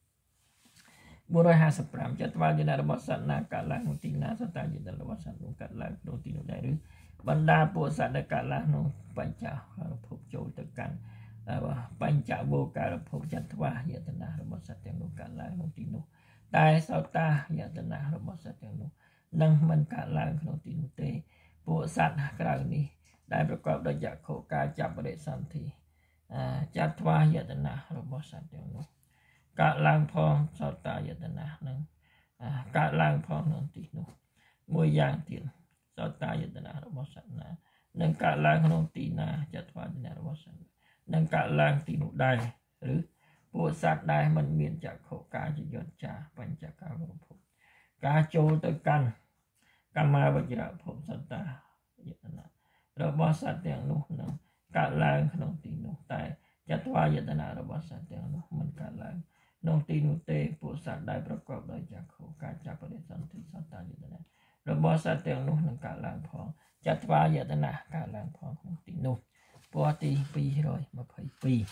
455ចត្វាយតនារបស់សត្វណាកើតឡើងក្នុងទីណាសត្វយតនារបស់សត្វនោះកើតឡើងក្នុងទីនោះដែរឬបណ្ដាពួកសត្វដែលកើតឡើងក្នុងបញ្ចភពចូលទៅកាន់បញ្ចវោការភពចត្វាយតនារបស់សត្វទាំងនោះកើតឡើងក្នុងទីនោះតែសតាយតនារបស់សត្វទាំងនោះនឹងមិនកើតឡើងក្នុងទីនោះទេពួកសត្វក្រៅនេះដែលប្រកបដោយចក្ខុការចាប់បដិសន្ធិចត្វាយតនារបស់សត្វទាំងនោះកើតឡើងផងសតាយតនានឹងកើតឡើងផងក្នុងទីនោះមួយយ៉ាងទៀតសតាយតនារបស់សត្វណានឹងកើតឡើងក្នុងទីណាចត្វាយតនារបស់សត្វនឹងកើតឡើងទីនោះដែរឬពួកសត្វដែលមិនមានចក្ខុការយល់ចាបញ្ចកាវភពការចូលទៅកាន់កម្មាវជ្រភពសតាយតនារបស់សត្វទាំងនោះនឹងកើតឡើងក្នុងទីនោះតែចត្វាយតនារបស់សត្វទាំងនោះមិនកើតឡើងក្នុងទីនោះទេពួកសត្វដែលប្រកបដោយចក្ខុការចាប់បដិសន្ធិសតាយតនារបស់សត្វទាំងនោះនឹងកើតឡើងផងចត្វាយតនាកើតឡើងផងក្នុងទីនោះពណ៌ទី222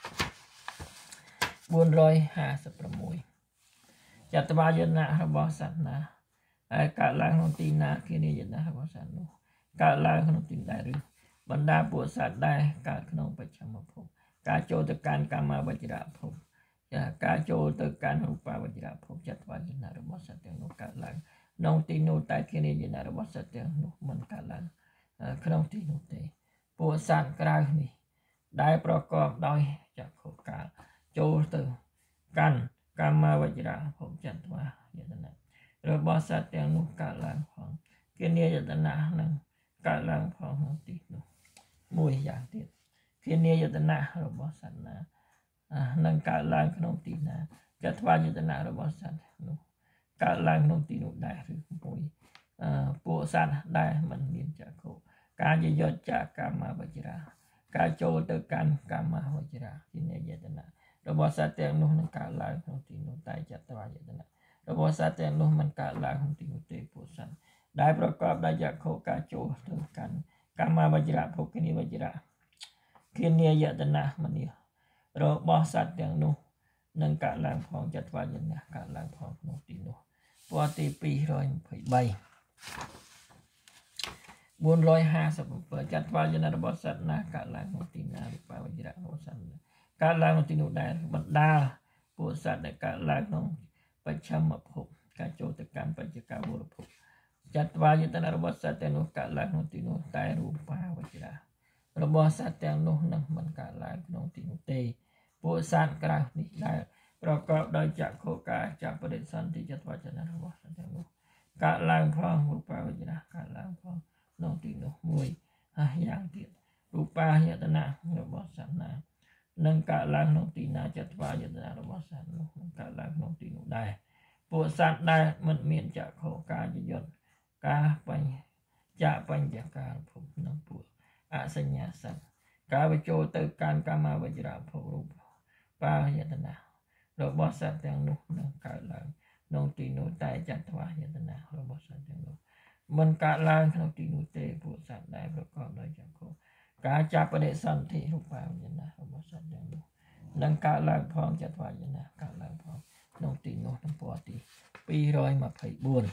456ចត្វាយតនារបស់សត្វណាហើយកើតឡើងក្នុងទីណាគានិយតនារបស់សត្វនោះកើតឡើងក្នុងទីដែរឬបណ្ដាពួកសត្វដែលកើតក្នុងបច្ឆមភពការចូលទៅកាន់កម្មាវជ្រភពការចូលទៅកាន់រូបាវជ្រភពចត្វាយតនារបស់សត្វទាំងនោះកើតឡើងក្នុងទីនោះតែគានិយតនារបស់សត្វទាំងនោះមិនកើតឡើងក្នុងទីនោះទេពួកសត្វក្រៅនេះដែលប្រកបដោយចក្ខុកាលចូលទៅកាន់កម្មាវជ្រភពចត្វាយតនារបស់សត្វទាំងនោះកើតឡើងផងគានិយតនានឹងកើតឡើងផងក្នុងទីនោះមួយយ៉ាងទៀតគានិយតនារបស់សត្វណានឹងកើតឡើងក្នុងទីណាចត្វាយតនារបស់សត្វនោះកើតឡើងក្នុងទីនោះដែរឬមួយពួកសត្វដែលមិនមានចក្ខុការយល់ចាកម្មាវជ្រការចូលទៅកាន់កម្មាវជ្រគានិយតនារបស់សត្វទាំងនោះនឹងកើតឡើងក្នុងទីនោះតែចត្វាយតនារបស់សត្វទាំងនោះមិនកើតឡើងក្នុងទីនោះទេពួកសត្វដែលប្រកបដោយចក្ខុការចូលទៅកាន់កាមាវជ្រៈភពគិនីវជ្រៈគិនីយតនាមនីរបស់សត្វទាំងនោះនឹងកាត់ឡើងផងចត្វាយណៈកាត់ឡើងផងក្នុងទីនោះពណ៌ទី223 457ចត្វាយណៈរបស់សត្វណាកាត់ឡើងក្នុងទីណារូបវជ្រៈរបស់សត្វកាត់ឡើងក្នុងទីនោះដែរបណ្ដាលពួកសត្វដែលកាត់ឡើងក្នុងបច្ឆមភពការចូលទៅកម្មបច្ចកាវរភពចត្វាយតនរបស់សត្វទាំងនោះកាត់ឡើងក្នុងទីនោះតែរូបាវជ្រៈរបស់សត្វទាំងនោះនឹងមិនកាត់ឡើងក្នុងទីនោះទេពួកសត្វក្រៅនេះដែលប្រកបដោយចក្ខុការចាប់បរិសន្ធិចត្វាយតនរបស់សត្វទាំងនោះកាត់ឡើងផងរូបាវជ្រៈកាត់ឡើងផងក្នុងទីនោះមួយហើយយ៉ាងទៀតរូបាយតនៈរបស់សត្វណានឹងកាត់ឡើងក្នុងទីណាចត្វាយតនៈរបស់សត្វនោះនឹងកាត់ឡើងក្នុងទីនោះដែរពួកសត្វដែលមិនមានចក្ខុការយន្តការបញ្ញការភពនឹងពួកអសញ្ញាសត្វការបញ្ចូលទៅកាន់កាមាវជ្រៈភពរូបបាយតនៈរបស់សត្វទាំងនោះនឹងកើតឡើងក្នុងទីនោះតែចត្វាយតនៈរបស់សត្វទាំងនោះមិនកើតឡើងក្នុងទីនោះទេពួកសត្វដែលប្រកបដោយចក្ខុការចាប់បដិសន្ធិរូបាវជ្រៈរបស់សត្វទាំងនោះនឹងកើតឡើងផងចត្វាយតនៈកើតឡើងផងក្នុងទីនោះទំព័រទី224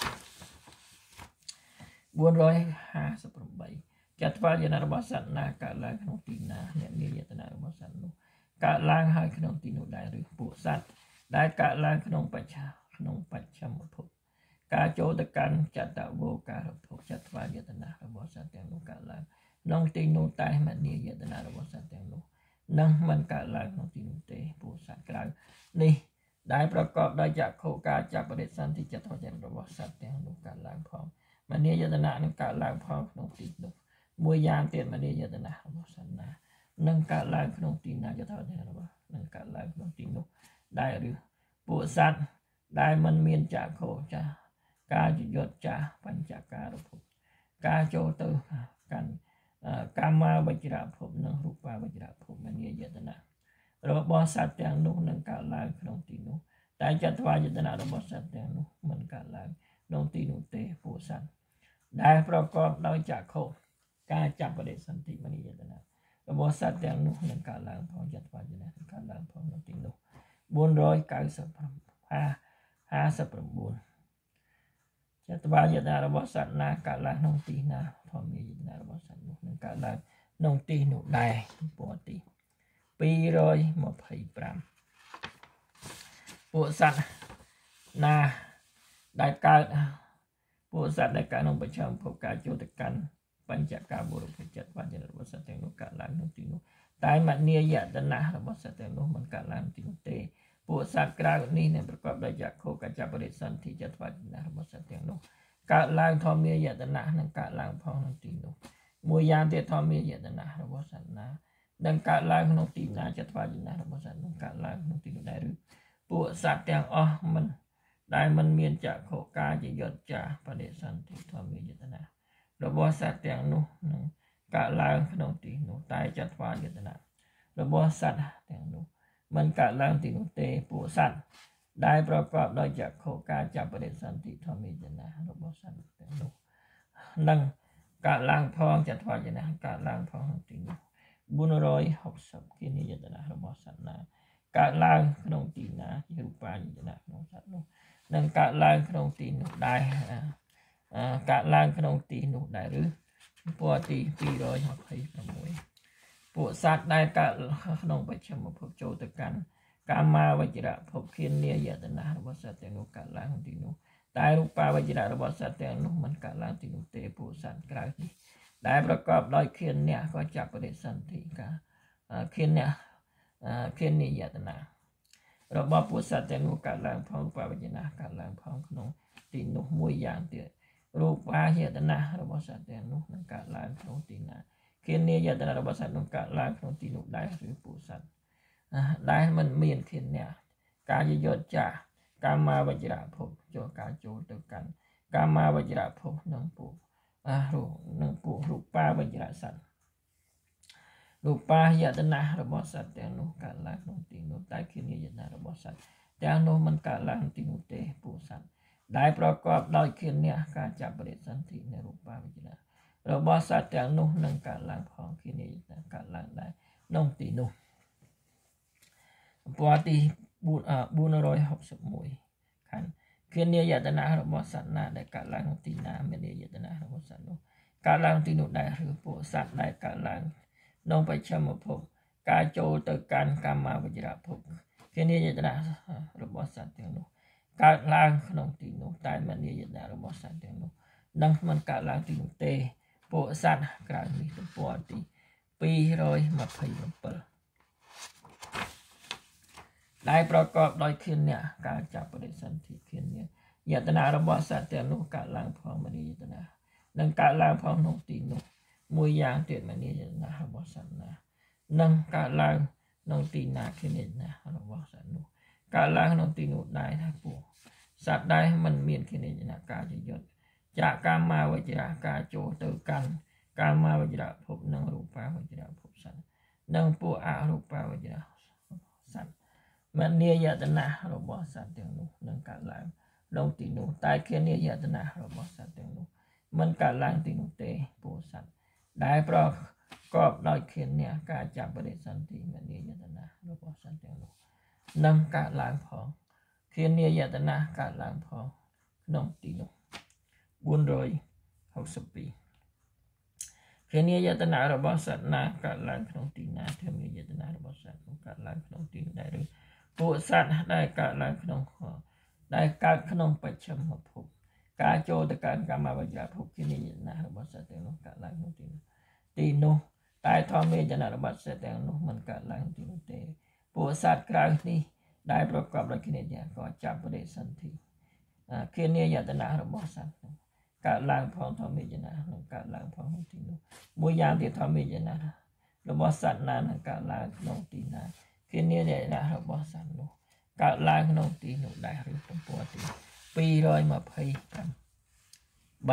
458ចត្វាយតនៈរបស់សត្វណាកើតឡើងក្នុងទីណាអ្នកនិយតនៈរបស់សត្វនោះកើតឡើងហើយក្នុងទីនោះដែរឬពួកសត្វដែលកើតឡើងក្នុងបច្ឆមភពការចូលទៅកាន់ចតវោការភពចត្វាយតនៈរបស់សត្វទាំងនោះកើតឡើងក្នុងទីនោះតែមនិយតនៈរបស់សត្វទាំងនោះនឹងមិនកើតឡើងក្នុងទីនោះទេពួកសត្វក្រៅនេះដែលប្រកបដោយចក្ខុការចាប់បរិសន្ធិចត្វាយតនៈរបស់សត្វទាំងនោះកើតឡើងផងមនិយតនៈនឹងកើតឡើងផងក្នុងទីនោះមួយយ៉ាងទៀតមនិយតនៈរបស់សត្វណានឹងកើតឡើងក្នុងទីណាចត្វាយតនៈរបស់នឹងកើតឡើងក្នុងទីនោះដែរឬពួកសត្វដែលមិនមានចក្ខុចាការយត់ចាបញ្ចការភពការចូលទៅកាន់កាមាវជ្រៈភពនិងរូបាវជ្រៈភពមនិយតនៈរបស់សត្វទាំងនោះនឹងកើតឡើងក្នុងទីនោះតែចត្វាយតនៈរបស់សត្វទាំងនោះមិនកើតឡើងក្នុងទីនោះទេពួកសត្វដែលប្រកបដោយចក្ខុការចាប់បដិសន្ធិមនិយតនៈរបស់សត្វទាំងនោះនឹងកើតឡើងផងចត្វាយតនៈនឹងកើតឡើងផងក្នុងទីនោះ459ចត្វាយតនៈរបស់សត្វណាកើតឡើងក្នុងទីណាធម្មយតនៈរបស់សត្វនោះនឹងកើតឡើងក្នុងទីនោះដែរទំព័រទី225ពួកសត្វណាដែលកើតពួកសត្វដែលកើតក្នុងបច្ឆមភពការចូលទៅកាន់បញ្ចកាបុរភចត្វាយតនៈរបស់សត្វទាំងនោះកើតឡើងក្នុងទីនោះតែមនិយតនៈរបស់សត្វទាំងនោះមិនកើតឡើងទីនោះទេពួកសត្វក្រៅនេះនឹងប្រកបដោយចក្ខុកច្ចបរិសន្ធិចត្វាយតនៈរបស់សត្វទាំងនោះកើតឡើងធម្មយតនៈនឹងកើតឡើងផងក្នុងទីនោះមួយយ៉ាងទៀតធម្មយតនៈរបស់សត្វណានឹងកើតឡើងក្នុងទីណាចត្វាយតនៈរបស់សត្វនោះកើតឡើងក្នុងទីនោះដែរឬពួកសត្វទាំងអស់មិនដែលមិនមានចក្ខុការយត់ចាបដិសន្ធិធម្មយតនៈរបស់សត្វទាំងនោះនឹងកើតឡើងក្នុងទីនោះតែចត្វាយតនៈរបស់សត្វទាំងនោះមិនកើតឡើងទីនោះទេពួកសត្វដែលប្រកបដោយចក្ខុការចាប់បរិសន្ធិធម្មយតនៈរបស់សត្វទាំងនោះនឹងកើតឡើងផងចត្វាយតនៈកើតឡើងផងក្នុងទីនោះ460គិនីយតនៈរបស់សត្វណាកើតឡើងក្នុងទីណាជារូបាយតនៈក្នុងសត្វនោះនឹងកើតឡើងក្នុងទីនោះដែរកើតឡើងក្នុងទីនោះដែរឬពណ៌ទី226ពួកសត្វដែលកើតក្នុងបច្ឆមភពចូលទៅកាន់កាមាវជ្រៈភពគិនីយតនៈរបស់សត្វទាំងនោះកើតឡើងទីនោះតែរូបាវជ្រៈរបស់សត្វទាំងនោះមិនកើតឡើងទីនោះទេពួកសត្វក្រៅនេះដែលប្រកបដោយគិនៈក៏ចាប់បដិសន្ធិការគិនីយតនៈរបស់ពួកសត្វទាំងនោះកើតឡើងផងរូបាវជ្រៈកើតឡើងផងក្នុងទីនោះមួយយ៉ាងទៀតរូបាយតនៈរបស់សត្វទាំងនោះនឹងកើតឡើងក្នុងទីណាគិនីយតនៈរបស់សត្វនោះកើតឡើងក្នុងទីនោះដែរឬពួកសត្វដែលមិនមានគិនៈការយត់ចាកាមាវជ្រៈភពចូលការចូលទៅកាន់កាមាវជ្រៈភពនឹងពួករូបាវជ្រៈសត្វរូបាយតនៈរបស់សត្វទាំងនោះកើតឡើងក្នុងទីនោះតែគិនីយតនៈរបស់សត្វទាំងនោះមិនកើតឡើងទីនោះទេពួកសត្វដែលប្រកបដោយគិនៈការចាប់បរិសន្ធិនៃរូបាវជ្រៈរបស់សត្វទាំងនោះនឹងកើតឡើងផងគ្នានេះកើតឡើងដែរក្នុងទីនោះពណ៌ទី461ខណ្ឌគិនាយតនារបស់សត្វណាដែលកើតឡើងក្នុងទីណាមាននាយតនារបស់សត្វនោះកើតឡើងទីនោះដែរឬពួកសត្វដែលកើតឡើងក្នុងបច្ឆិមភពការចូលទៅកាន់កាមាវចរភពគិនាយតនារបស់សត្វទាំងនោះកើតឡើងក្នុងទីនោះតែមាននាយតនារបស់សត្វទាំងនោះនឹងមិនកើតឡើងទីនោះទេពួកសត្វក្រៅនេះទំព័រទី227ដែលប្រកបដោយឃានអ្នកការចាប់បដិសន្ធិឃានអ្នកយតនារបស់សត្វទាំងនោះកើតឡើងផងមនីយតនានឹងកើតឡើងផងក្នុងទីនោះមួយយ៉ាងទៀតមនីយតនារបស់សត្វណានឹងកើតឡើងក្នុងទីណាឃានអ្នករបស់សត្វនោះកើតឡើងក្នុងទីនោះដែរថាពួកសត្វដែលមិនមានឃានអ្នកការជាយុទ្ធចាកាមាវចរការចូលទៅកាន់កាមាវចរភពនិងរូបាវចរភពសត្វនិងពួកអរូបាវចរសត្វមនីយតនារបស់សត្វទាំងនោះនឹងកើតឡើងក្នុងទីនោះតែឃានយតនារបស់សត្វទាំងនោះមិនកើតឡើងទីនោះទេពួកសត្វដែលប្រកបដោយឃានអ្នកការចាប់បដិសន្ធិមនីយតនារបស់សត្វទាំងនោះនឹងកើតឡើងផងឃានយតនាកើតឡើងផងក្នុងទីនោះ462ឃានយតនារបស់សត្វណាកើតឡើងក្នុងទីណាធម្មយតនារបស់សត្វនោះកើតឡើងក្នុងទីនោះដែរឬពួកសត្វដែលកើតឡើងក្នុងដែលកើតក្នុងបច្ឆិមភពការចូលទៅកាន់កាមាវចរភពឃានយតនារបស់សត្វទាំងនោះកើតឡើងក្នុងទីនោះតែធម្មយតនារបស់សត្វទាំងនោះមិនកើតឡើងទីនោះទេពួកសត្វក្រៅនេះដែលប្រកបដោយឃានយតនាក៏ចាប់បដិសន្ធិឃានយតនារបស់សត្វកើតឡើងផងធម្មយតនានឹងកើតឡើងផងក្នុងទីនោះមួយយ៉ាងទៀតធម្មយតនារបស់សត្វណានឹងកើតឡើងក្នុងទីណាឃានយតនារបស់សត្វនោះកើតឡើងក្នុងទីនោះដែរឬទំព័រទី223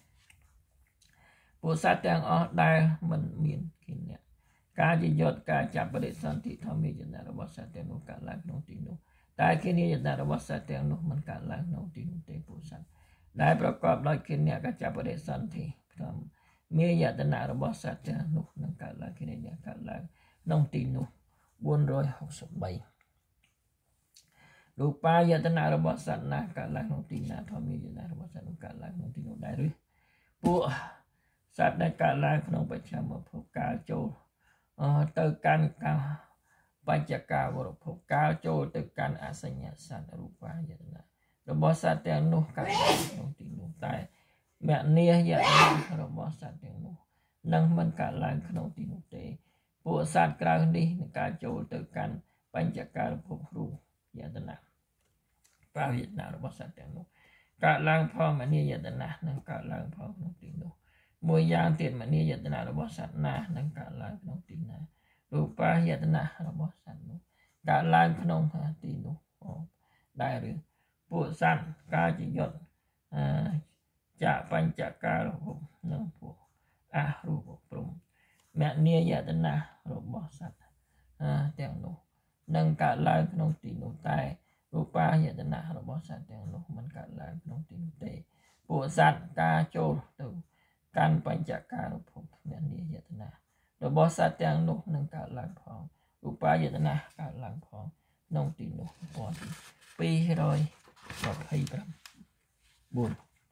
ពួកសត្វទាំងអស់ដែលមិនមានឃានអ្នកការជាយុទ្ធការចាប់បដិសន្ធិធម្មយតនារបស់សត្វទាំងនោះកើតឡើងក្នុងទីនោះតែឃានយតនារបស់សត្វទាំងនោះមិនកើតឡើងក្នុងទីនោះទេពួកសត្វដែលប្រកបដោយឃានអ្នកការចាប់បដិសន្ធិក្នុងមេយតនារបស់សត្វទាំងនោះនឹងកើតឡើងឃានអ្នកកើតឡើងក្នុងទីនោះ463រូបាយតនារបស់សត្វណាកើតឡើងក្នុងទីណាធម្មយតនារបស់សត្វនោះកើតឡើងក្នុងទីនោះដែរឬពួកសត្វដែលកើតឡើងក្នុងបច្ឆិមភពកាលចូលទៅកាន់កាបញ្ចកាវរភពកាលចូលទៅកាន់អសញ្ញាសត្វរូបាយតនារបស់សត្វទាំងនោះកើតឡើងក្នុងទីនោះតែមនីយតនារបស់សត្វទាំងនោះនឹងមិនកើតឡើងក្នុងទីនោះទេពួកសត្វក្រៅនេះនឹងការចូលទៅកាន់បញ្ចកាវរភពរូយតនាបាវយតនារបស់សត្វទាំងនោះកើតឡើងផងមនីយតនានឹងកើតឡើងផងក្នុងទីនោះមួយយ៉ាងទៀតមនីយតនារបស់សត្វណានឹងកើតឡើងក្នុងទីណារូបាយតនារបស់សត្វនោះកើតឡើងក្នុងទីនោះដែរឬពួកសត្វការជាយុទ្ធចាបញ្ចកាលភពនិងពួកអរូបព្រំមនីយតនារបស់សត្វទាំងនោះនឹងកើតឡើងក្នុងទីនោះតែរូបាយតនារបស់សត្វទាំងនោះមិនកើតឡើងក្នុងទីនោះទេពួកសត្វការចូលទៅកាន់បញ្ចកាលភពមនីយតនារបស់សត្វទាំងនោះនឹងកើតឡើងផងរូបាយតនាកើតឡើងផងក្នុងទីនោះ464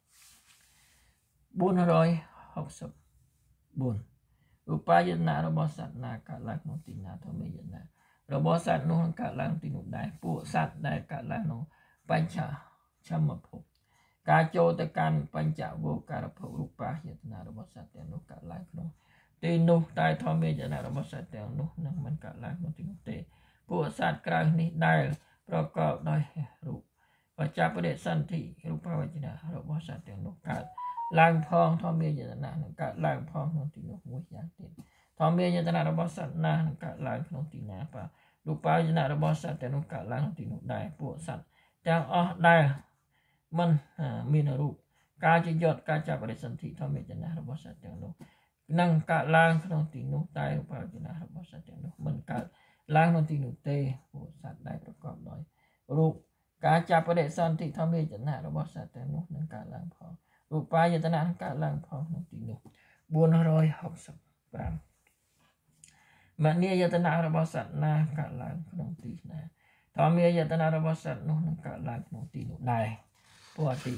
រូបាយតនារបស់សត្វណាកើតឡើងក្នុងទីណាធម្មយតនារបស់សត្វនោះនឹងកើតឡើងទីនោះដែរពួកសត្វដែលកើតឡើងក្នុងបញ្ចឆិមភពការចូលទៅកាន់បញ្ចវោការភពរូបាយតនារបស់សត្វទាំងនោះកើតឡើងក្នុងទីនោះតែធម្មយតនារបស់សត្វទាំងនោះនឹងមិនកើតឡើងក្នុងទីនោះទេពួកសត្វក្រៅនេះដែលប្រកបដោយរូបបច្ចបដិសន្ធិរូបវចនៈរបស់សត្វទាំងនោះកើតឡើងផងធម្មយតនានឹងកើតឡើងផងក្នុងទីនោះមួយយ៉ាងទៀតធម្មយតនារបស់សត្វណានឹងកើតឡើងក្នុងទីណាបាទរូបាយតនារបស់សត្វទាំងនោះកើតឡើងក្នុងទីនោះដែរពួកសត្វទាំងអស់ដែលមិនមានរូបការជាយុទ្ធការចាប់បដិសន្ធិធម្មយតនារបស់សត្វទាំងនោះនឹងកើតឡើងក្នុងទីនោះតែរូបាយតនារបស់សត្វទាំងនោះមិនកើតឡើងក្នុងទីនោះទេពួកសត្វដែលប្រកបដោយរូបការចាប់បដិសន្ធិធម្មយតនារបស់សត្វទាំងនោះនឹងកើតឡើងផងរូបាយតនានឹងកើតឡើងផងក្នុងទីនោះ 465មនីយតនារបស់សត្វណាកើតឡើងក្នុងទីណាធម្មយតនារបស់សត្វនោះនឹងកើតឡើងក្នុងទីនោះដែរពួកទី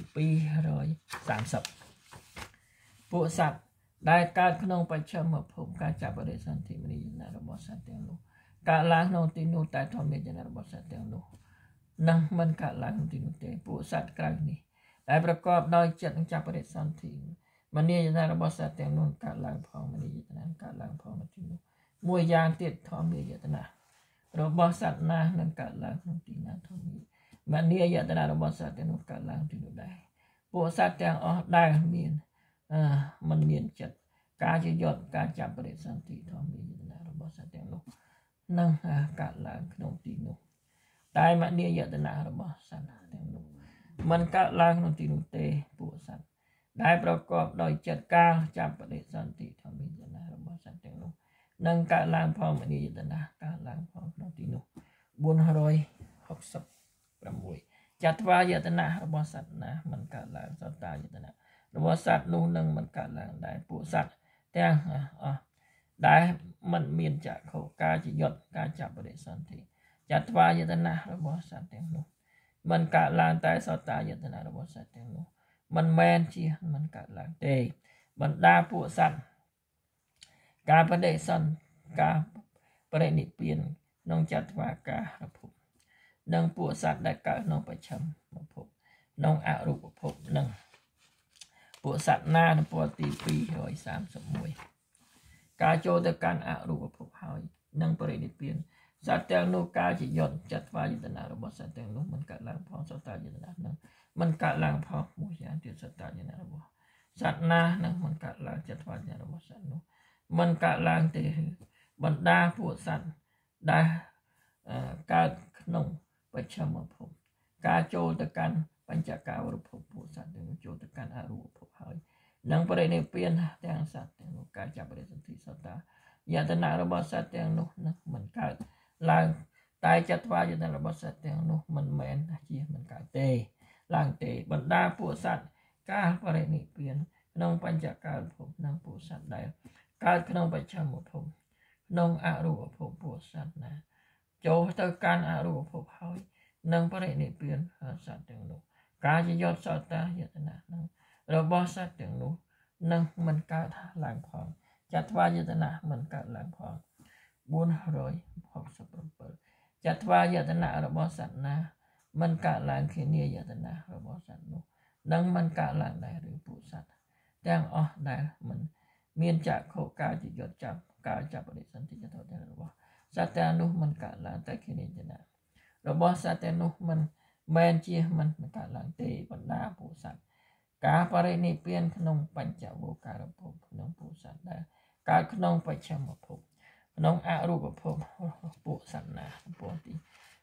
230ពួកសត្វដែលកើតក្នុងបច្ឆិមភពការចាប់បរិសន្ធិមនីយតនារបស់សត្វទាំងនោះកើតឡើងក្នុងទីនោះតែធម្មយតនារបស់សត្វទាំងនោះនឹងមិនកើតឡើងក្នុងទីនោះទេពួកសត្វក្រៅនេះដែលប្រកបដោយចិត្តនឹងចាប់បរិសន្ធិមនីយតនារបស់សត្វទាំងនោះកើតឡើងផងមនីយតនាកើតឡើងផងនៅទីនោះមួយយ៉ាងទៀតធម្មយតនារបស់សត្វណានឹងកើតឡើងក្នុងទីណាធម្មមនីយតនារបស់សត្វទាំងនោះកើតឡើងទីនោះដែរពួកសត្វទាំងអស់ដែលមានមិនមានចិត្តការជាយត់ការចាប់បរិសន្ធិធម្មយតនារបស់សត្វទាំងនោះនឹងកើតឡើងក្នុងទីនោះតែមនីយតនារបស់សត្វទាំងនោះមិនកើតឡើងក្នុងទីនោះទេពួកសត្វដែលប្រកបដោយចិត្តការចាប់បរិសន្ធិធម្មយតនារបស់សត្វទាំងនោះនឹងកើតឡើងផងមនីយតនាកើតឡើងផងក្នុងទីនោះ466ចត្វាយតនារបស់សត្វណាមិនកើតឡើងសត្តាយតនារបស់សត្វនោះនឹងមិនកើតឡើងដែរពួកសត្វទាំងអស់ដែលមិនមានចក្ខុការជាយត់ការចាប់បរិសន្ធិចត្វាយតនារបស់សត្វទាំងនោះមិនកើតឡើងតែសត្តាយតនារបស់សត្វទាំងនោះមិនមែនជាមិនកើតឡើងទេបណ្ដាពួកសត្វការបដិសន្ធការបរិនិព្វានក្នុងចត្វាការភពនិងពួកសត្វដែលកើតក្នុងបច្ឆិមភពក្នុងអរូបភពនិងពួកសត្វណានៅពណ៌ទី231ការចូលទៅកាន់អរូបភពហើយនិងបរិនិព្វានសត្វទាំងនោះការជាយត់ចត្វាយតនារបស់សត្វទាំងនោះមិនកើតឡើងផងសត្តាយតនានឹងមិនកើតឡើងផងមួយយ៉ាងទៀតសត្តាយតនារបស់សត្វណានឹងមិនកើតឡើងចត្វាយតនារបស់សត្វនោះមិនកើតឡើងទេបណ្ដាពួកសត្វដែលកើតក្នុងបច្ឆិមភពការចូលទៅកាន់បញ្ចកាវរភពពួកសត្វទាំងនោះចូលទៅកាន់អរូបភពហើយនិងបរិនិព្វានទាំងសត្វទាំងនោះការចាប់បរិសន្ធិសត្តាយតនារបស់សត្វទាំងនោះនឹងមិនកើតឡើងតែចត្វាយតនារបស់សត្វទាំងនោះមិនមែនជាមិនកើតទេឡើងទេបណ្ដាពួកសត្វការបរិនិព្វានក្នុងបញ្ចកាវរភពនិងពួកសត្វដែលកើតក្នុងបច្ឆិមភពក្នុងអរូបភពពួកសត្វណាចូលទៅកាន់អរូបភពហើយនិងបរិនិព្វានសត្វទាំងនោះការជាយត់សត្តាយតនារបស់សត្វទាំងនោះនឹងមិនកើតឡើងផងចត្វាយតនាមិនកើតឡើងផង467ចត្វាយតនារបស់សត្វណាមិនកើតឡើងខេនីយតនារបស់សត្វនោះនឹងមិនកើតឡើងដែរឬពួកសត្វទាំងអស់ដែលមិនមានចក្ខុការជាយត់ចាប់ការចាប់បរិសន្ធិចត្វាយរបស់សត្វទាំងនោះមិនកើតឡើងតែខេនីយតនារបស់សត្វទាំងនោះមិនមែនជាមិនកើតឡើងទេបណ្ដាពួកសត្វការបរិនិព្វានក្នុងបញ្ចវោការភពក្នុងពួកសត្វដែលកើតក្នុងបច្ឆិមភពក្នុងអរូបភពពួកសត្វណាពណ៌ទី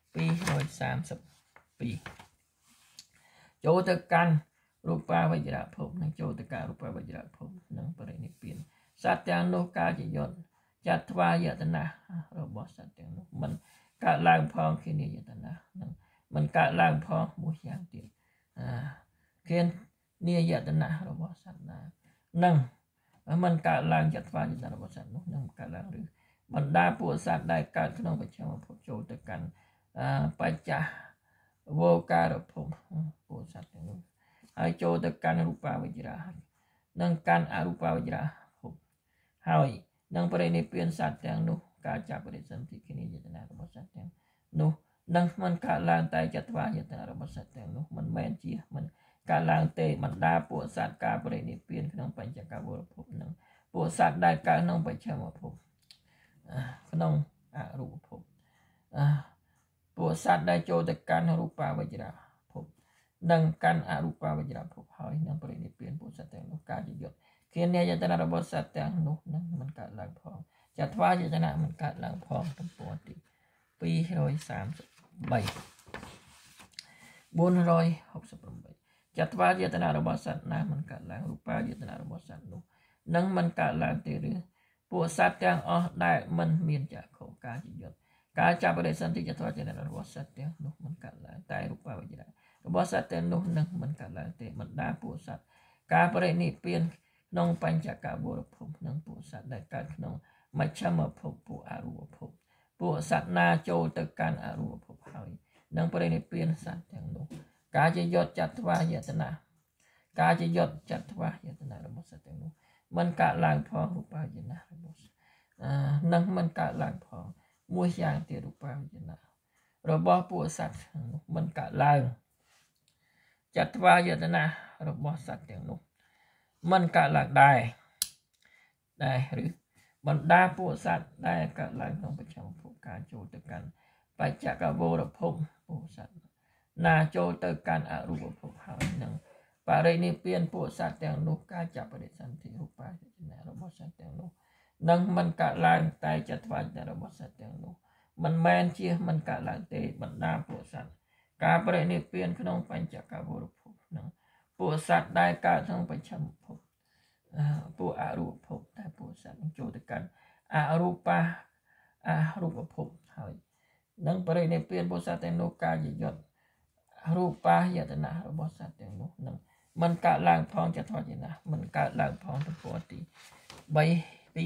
232ចូលទៅកាន់រូបាវជ្រភពនិងចូលទៅកាន់រូបាវជ្រភពនិងបរិនិព្វានសត្វទាំងនោះការជាយត់ចត្វាយតនារបស់សត្វទាំងនោះមិនកើតឡើងផងខេនីយតនានឹងមិនកើតឡើងផងមួយយ៉ាងទៀតខេនីយតនារបស់សត្វណានឹងមិនកើតឡើងចត្វាយតនារបស់សត្វនោះនឹងកើតឡើងឬបណ្ដាពួកសត្វដែលកើតក្នុងបច្ឆិមភពចូលទៅកាន់បច្ចាវោការភពពួកសត្វទាំងនោះហើយចូលទៅកាន់រូបាវជ្រនិងកាន់អរូបាវជ្រភពហើយនឹងបរិនិព្វានសត្វទាំងនោះការចាប់បរិសន្ធិខេនីយតនារបស់សត្វទាំងនោះនឹងមិនកើតឡើងតែចត្វាយតនារបស់សត្វទាំងនោះមិនមែនជាមិនកើតឡើងទេបណ្ដាពួកសត្វការបរិនិព្វានក្នុងបញ្ចកាវរភពនិងពួកសត្វដែលកើតក្នុងបច្ឆិមភពក្នុងអរូបភពពួកសត្វដែលចូលទៅកាន់រូបាវជ្រភពនិងកាន់អរូបាវជ្រភពហើយនឹងបរិនិព្វានពួកសត្វទាំងនោះការជាយត់ខេនីយតនារបស់សត្វទាំងនោះនឹងមិនកើតឡើងផងចត្វាយតនាមិនកើតឡើងផងទំព័រទី233 468ចត្វាយតនារបស់សត្វណាមិនកើតឡើងរូបាយតនារបស់សត្វនោះនឹងមិនកើតឡើងទេឬពួកសត្វទាំងអស់ដែលមិនមានចក្ខុការជាយត់ការចាប់បរិសន្ធិចត្វាយតនារបស់សត្វទាំងនោះមិនកើតឡើងតែរូបាវជ្ររបស់សត្វទាំងនោះនឹងមិនកើតឡើងទេបណ្ដាពួកសត្វការបរិនិព្វាន nông bánh chả cả vô phúc nâng bộ sát đại cả nông mà chăm ở phúc bộ à rùa phúc bộ sát na châu tự can à rùa phúc hỏi nâng bờ này biến sát tiếng nô cá chỉ giọt chặt va vậy na cá chỉ giọt chặt va vậy na là một sát tiếng nô mình cả làng phò rụp bao vậy na nâng mình cả làng phò mua giang tiền rụp bao vậy na rồi bỏ bộ sát mình cả làng chặt va vậy na rồi bỏ sát tiếng nô mình cả làng đài đàiหรือ บรรดาผู้สัตว์ได้กำลังต้องประชาผู้การโจตกันไปจากกโวรภพผู้สัตว์นาโจตกันอรูปภพหาหนึ่งปารินิเปียนผู้สัตว์อย่างนุกาจับปฏิสันติรูปาจิตนาระบบสัตว์อย่างนุนังมันกะลางตายจัตวาจระบบสัตว์อย่างนุมันแมนเชียมันกะลางเตบรรดาผู้สัตว์การปรินิเปียนขนมปัญจกโวรภพหนึ่งผู้สัตว์ได้การทั้งประชาภพผู้อารูปภพแต่ผู้สัตว์โจตกันอารูปภพหายนังปรินิเปียนผู้สัตว์แต่นุกาจิยศรูปายตนะระบบสัตว์อย่างนุนังมันกะลางพองจะทอดยังนะมันกะลางพองทั้งปกติใบปี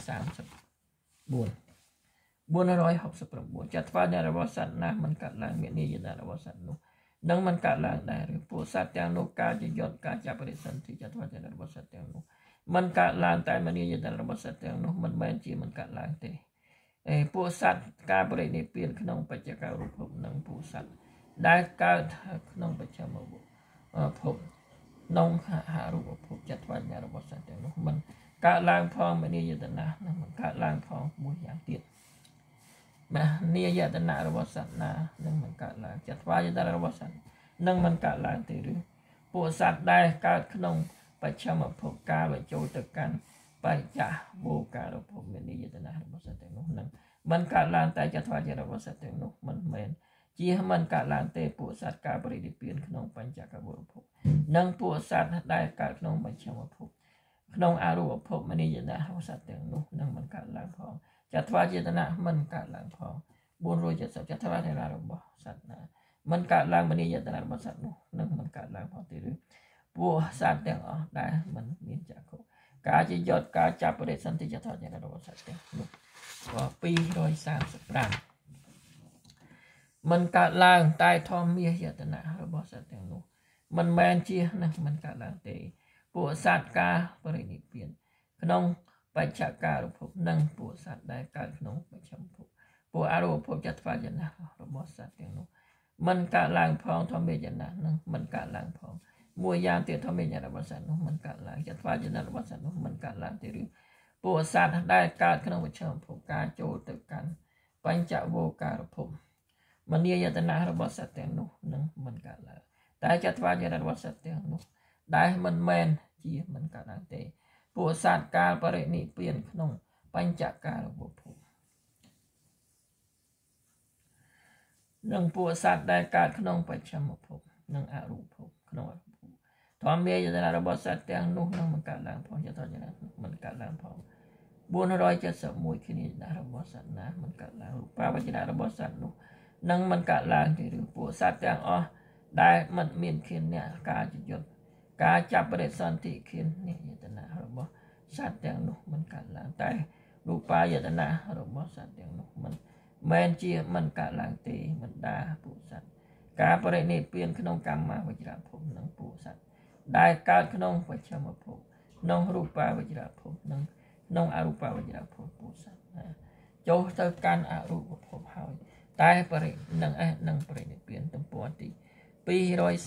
134จัดฟ้าในระบบสัตว์นะมันกะลางเมียนี้ในระบบสัตว์นุนังมันกะลางได้หรือผู้สัตว์อย่างนุกาจิยศกาจับปฏิสันติจัดฟ้าในระบบสัตว์อย่างนุมันกะลางแต่มันนี้ในระบบสัตว์อย่างนุมันแมนจีมันกะลางเตผู้สัตว์การปรินิเปียนขนมปัจจการูปภพนังผู้สัตว์ได้การขนมปัจจามบุภพนงหารูปภพจัดวันในระบบสัตว์อย่างนุมันกะลางพองมันนี้ยตนะมันกะลางพองบุญอย่างเตียนมาเนี่ยยตนะระบบสัตว์นะนั่งมันกะลางจัดวันในระบบสัตว์นั่งมันกะลางตีหรือผู้สัตว์ได้การขนมปัจจามภพกาไปโจตกันไปจ่าโบการภพมันนี้ยตนะระบบสัตว์อย่างนุนั่งมันกะลางแต่จัดวันในระบบสัตว์อย่างนุมันเหมือนจีมันกะลางเตผู้สัตว์การปรินิเปียนขนมปัญจกโวรภพนังผู้สัตว์ได้การขนมปัจจามภพขนมอารูปภพมันนี้ยตนะระบบสัตว์อย่างนุนังมันกะลางพองจัตวาเจตนะมันกะลางพองบุญรู้จัตสัพจัตวาในระบบสัตว์นะมันกะลางมันนี้ยตนะระบบสัตว์นุนังมันกะลางพองตีหรือผู้สัตว์อย่างได้มันมีจักรกาจิยศกาจับปฏิสันติจัตวาในระบบสัตว์อย่างนุก็ปี130มันกะลางตายทอมเมียยตนะระบบสัตว์อย่างนุมันแมนเชียนะมันกะลางเตผู้สัตว์กาปรินิเปียนขนมปัจจการูปภพนั่งผู้สัตว์ได้การขนมปัจจามภพผู้อารูปภพจัตวาจนะระบบสัตว์อย่างนุมันกะลางพองทอมเมียยนะนั่งมันกะลางพองมัวยามเตียทอมเมียระบบสัตว์นุมันกะลางจัตวาจนะระบบสัตว์นุมันกะลางเตหรือผู้สัตว์ได้การขนมปัจจามภพกาโจตกันปัญจโวการภพมันเนี่ยยตนะระบบสัตว์อย่างนุนั่งมันกะลางแต่จัตวาจนะระบบสัตว์อย่างนุได้มันแมนจีมันกะลางเตผู้สัตว์การปรินิเปียนขนมปัญจการูปภพนังผู้สัตว์ได้การขนมปัจจามภพนังอารูปภพขนมอารูปภพทอมเมียยตนะระบบสัตว์อย่างนุนังมันกะลางพองจะทอดอย่างมันกะลางพอง171ขึ้นนี่นะระบบสัตว์นะมันกะลางรูปาวจนะระบบสัตว์นุนังมันกะลางที่หรือผู้สัตว์อย่างได้มันมีนขึ้นเนี่ยกาจิยศกาจับปฏิสันติขึ้นเนี่ยยตนะระบบสัตว์อย่างนุมันกะลางแต่รูปายตนะระบบสัตว์อย่างนุมันแมนเจียมันกะลางเตมันดาผู้สัตว์กาปรินิเปียนขนมกรรมมาวจระภพนังผู้สัตว์ได้การขนมปัจจามภพนังรูปาวจระภพนังน้องอารูปาวจระภพผู้สัตว์โจตกันอารูปภพหายตายปรินังปรินิเปียนตั้งปกติปี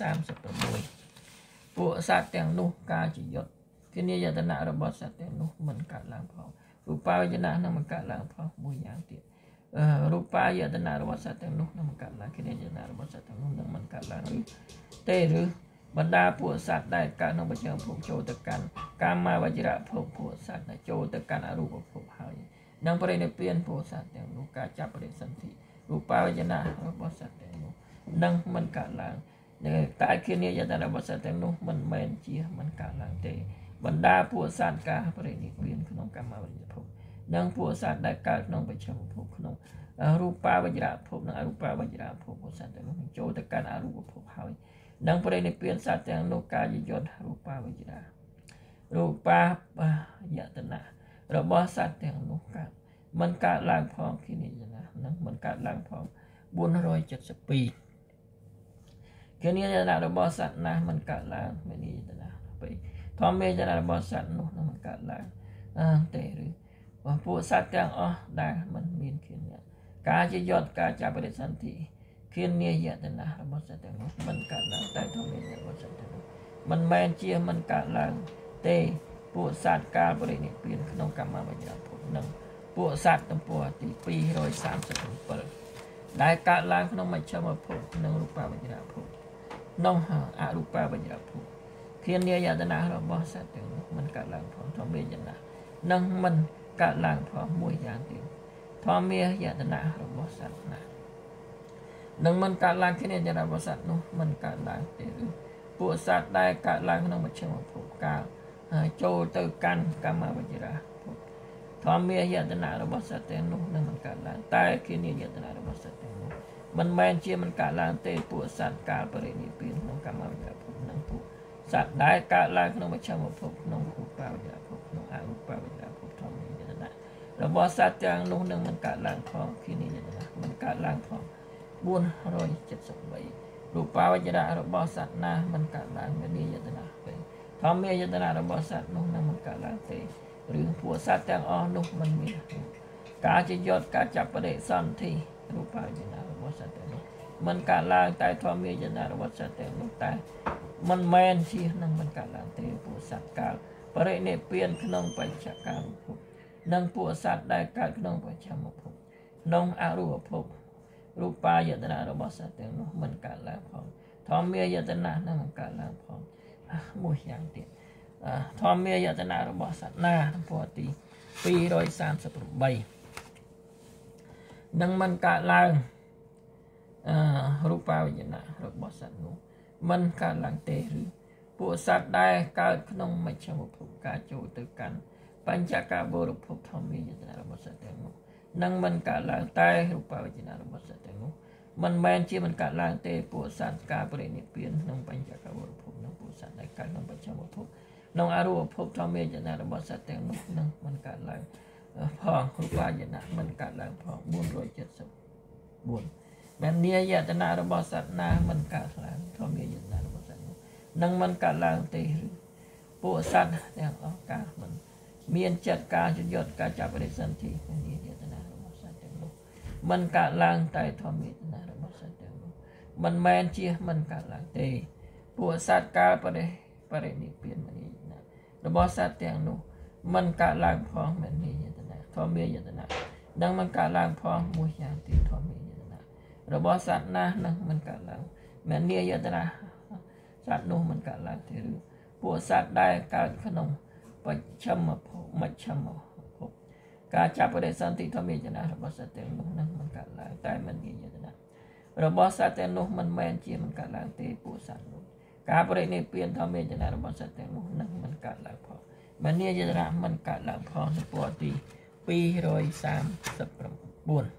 136ผู้สัตว์อย่างนุกาจิยศที่นี่ยตนะระบบสัตว์อย่างนุมันกะลางพองรูปาวจนะนั่นมันกะลางพองบุญอย่างเดียวรูปายตนะระบบสัตว์อย่างนุนั่นมันกะลางที่นี่ยตนะระบบสัตว์อย่างนุนั่นมันกะลางหรือเตหรือบรรดาผู้สัตว์ได้การนำไปเชิงผูกโจตกันกามาวจระภพผู้สัตว์โจตกันอารูปภพหายนังปรินิเปียนผู้สัตว์อย่างนุกาจับปฏิสันติรูปาวจนะระบบสัตว์อย่างนุนังมันกะลางแต่คืนนี้ยตนะระบบสัตว์อย่างนุมันแมนเจียมันกะลางเตบรรดาผู้สัตว์กาปรินิเปียนขนมกามาวจระภพนังผู้สัตว์ได้การนำไปเชิงผูกขนมรูปาวจระภพนังอารูปาวจระภพผู้สัตว์อย่างนุโจตกันอารูปภพหายนังปรินิเปียนสัตว์อย่างนุกาจิยศรูปาวจระรูปะยตนะរបស់សត្វទាំងនោះកើតមិនកើតឡើងផងគិនិយតនានឹងមិនកើតឡើងផង472គិនិយតនារបស់សត្វណាមិនកើតឡើងមេនិយតនាពេលធម្មយតនារបស់សត្វនោះនឹងមិនកើតឡើងទេឬពួកសត្វទាំងអស់ដែលមិនមានគិនិយការជាយត់ការចាប់បរិសន្ធិគិនិយតនារបស់សត្វទាំងនោះមិនកើតឡើងតែធម្មយតនារបស់សត្វទាំងនោះមិនមែនជាមិនកើតឡើងទេពួកសត្វកាលបរិនិព្វានក្នុងកម្មវជ្រភពនឹងពួកសត្វទំព័រទី237ដែលកើតឡើងក្នុងមជ្ឈមភពនិងរូបវជ្រភពក្នុងអរូបវជ្រភពធានាយតនារបស់សត្វទាំងនោះមិនកើតឡើងផងធម្មយតនានឹងមិនកើតឡើងផងមួយយ៉ាងទៀតធម្មយតនារបស់សត្វណានឹងមិនកើតឡើងធានាយតនារបស់សត្វនោះមិនកើតឡើងទេឬពួកសត្វដែលកើតឡើងក្នុងមជ្ឈមភពកាលចូលទៅកាន់កម្មវជ្រភពធម្មយតនារបស់សត្វទាំងនោះនឹងមិនកើតឡើងតែគិនិយតនារបស់សត្វទាំងនោះមិនមែនជាមិនកើតឡើងទេពួកសត្វកាលបរិនិព្វានក្នុងកម្មវជ្រភពនិងពួកសត្វដែលកើតឡើងក្នុងមជ្ឈមភពក្នុងរូបវជ្រភពក្នុងអរូបវជ្រភពធម្មយតនារបស់សត្វទាំងនោះនឹងមិនកើតឡើងផងគិនិយតនាមិនកើតឡើងផង473រូបវជ្ររបស់សត្វណាមិនកើតឡើងមេនិយតនាពេលធម្មយតនារបស់សត្វនោះនឹងមិនកើតឡើងទេឬពួកសត្វទាំងអស់នោះមិនមានការជាយត់ការចាប់បដិសន្ធិរូបវជ្ររបស់សត្វទាំងនោះមិនកើតឡើងតែធម្មយតនារបស់សត្វទាំងនោះតែមិនមែនជានឹងមិនកើតឡើងទេពួកសត្វកាលបរិនិព្វានក្នុងបញ្ចការូបភពនិងពួកសត្វដែលកើតក្នុងបច្ឆមភពក្នុងអរូបភពរូបយតនារបស់សត្វទាំងនោះមិនកើតឡើងផងធម្មយតនានឹងមិនកើតឡើងផងមួយយ៉ាងទៀតធម្មយតនារបស់សត្វណាទំព័រទី238នឹងមិនកើតឡើងរូបវជ្ររបស់សត្វនោះមិនកើតឡើងទេឬពួកសត្វដែលកើតក្នុងមជ្ឈមភពការចូលទៅកាន់បញ្ចកាបរិភពធម្មយតនារបស់សត្វទាំងនោះនឹងមិនកើតឡើងតែរូបវជ្ររបស់សត្វទាំងនោះមិនមែនជាមិនកើតឡើងទេពួកសត្វការបរិនិព្វានក្នុងបញ្ចកាបរិភពនិងពួកសត្វដែលកើតក្នុងបច្ឆមភពក្នុងអរូបភពធម្មយតនារបស់សត្វទាំងនោះនឹងមិនកើតឡើងផងរូបវជ្រមិនកើតឡើងផង474មាននាយតនារបស់សត្វណាមិនកើតឡើងធម្មយតនារបស់សត្វនោះនឹងមិនកើតឡើងទេឬពួកសត្វទាំងអស់ការមិនមានចិត្តការជយត់ការចាប់បរិសន្ធិនាយតនារបស់សត្វទាំងនោះមិនកើតឡើងតែធម្មយតនារបស់សត្វទាំងនោះមិនមែនជាមិនកើតឡើងទេពួកសត្វកាលបរិនិព្វាននាយតនារបស់សត្វទាំងនោះមិនកើតឡើងផងមេនិយតនាធម្មយតនានឹងមិនកើតឡើងផងមួយយ៉ាងទៀតធម្មយតនារបស់សត្វណានឹងមិនកើតឡើងមេនិយតនាសត្វនោះមិនកើតឡើងទេឬពួកសត្វដែលកើតក្នុងបច្ឆមភពមជ្ឈមភពការចាប់បដិសន្ធិធម្មយតនារបស់សត្វទាំងនោះនឹងមិនកើតឡើងតែមេនិយតនារបស់សត្វទាំងនោះមិនមែនជាមិនកើតឡើងទេពួកសត្វនោះការបរិនិព្វានធម្មយតនារបស់សត្វទាំងនោះនឹងមិនកើតឡើងផងមេនិយតនាមិនកើតឡើងផងទំព័រទី239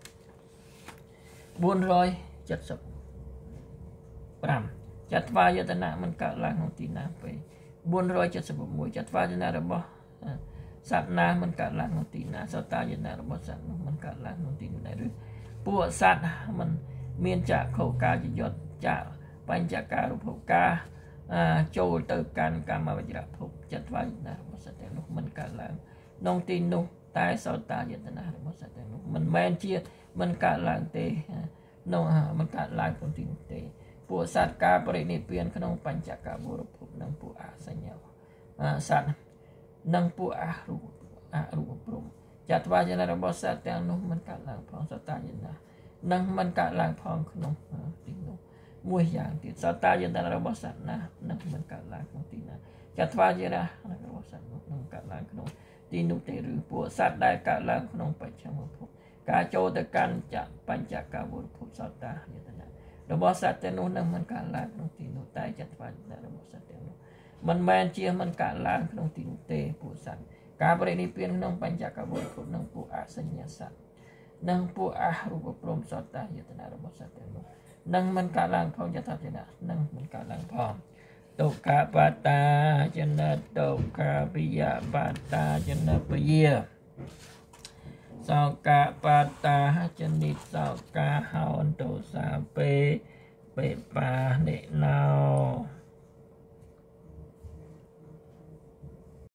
475ចត្វាយតនៈមិនកើតឡើងក្នុងទីណាពេក476ចត្វាយតនៈរបស់សត្វណាមិនកើតឡើងក្នុងទីណាសត្តាយតនៈរបស់សត្វនោះមិនកើតឡើងក្នុងទីណាដែរឬពួកសត្វមិនមានចក្ខុការជាយត់ចាបញ្ចការូបភពការចូលទៅកាន់កម្មវជ្រភពចត្វាយតនៈរបស់សត្វទាំងនោះមិនកើតឡើងក្នុងទីនោះតែសត្តាយតនៈរបស់សត្វទាំងនោះមិនមែនជាមិនកើតឡើងទេនោះមិនកើតឡើងក្នុងទីនោះទេពួកសត្វការបរិនិព្វានក្នុងបញ្ចកាបរិភពនិងពួកអសញ្ញសត្វនិងពួកអរូបព្រំចត្វាយតនៈរបស់សត្វទាំងនោះមិនកើតឡើងផងសត្តាយតនៈនឹងមិនកើតឡើងផងក្នុងទីនោះមួយយ៉ាងទៀតសត្តាយតនៈរបស់សត្វណានឹងមិនកើតឡើងក្នុងទីណាចត្វាយតនៈរបស់សត្វនោះនឹងកើតឡើងក្នុងទីនោះទេឬពួកសត្វដែលកើតឡើងក្នុងបច្ឆមភពការចូលទៅកាន់បញ្ចកាបរិភពសត្តាយតនៈរបស់សត្វទាំងនោះនឹងមិនកើតឡើងក្នុងទីនោះតែចត្វាយតនៈរបស់សត្វទាំងនោះមិនមែនជាមិនកើតឡើងក្នុងទីនោះទេពួកសត្វការបរិនិព្វានក្នុងបញ្ចកាបរិភពនិងពួកអសញ្ញសត្វនិងពួកអរូបព្រំសត្តាយតនៈរបស់សត្វទាំងនោះនឹងមិនកើតឡើងផងយថាយតនៈនឹងមិនកើតឡើងផងตุขะปัตตาชนะตุขะปิยะปัตตาชนะปิยะสกะปัตตาชนิสกะหอนตุสาเปเปปาเนนาว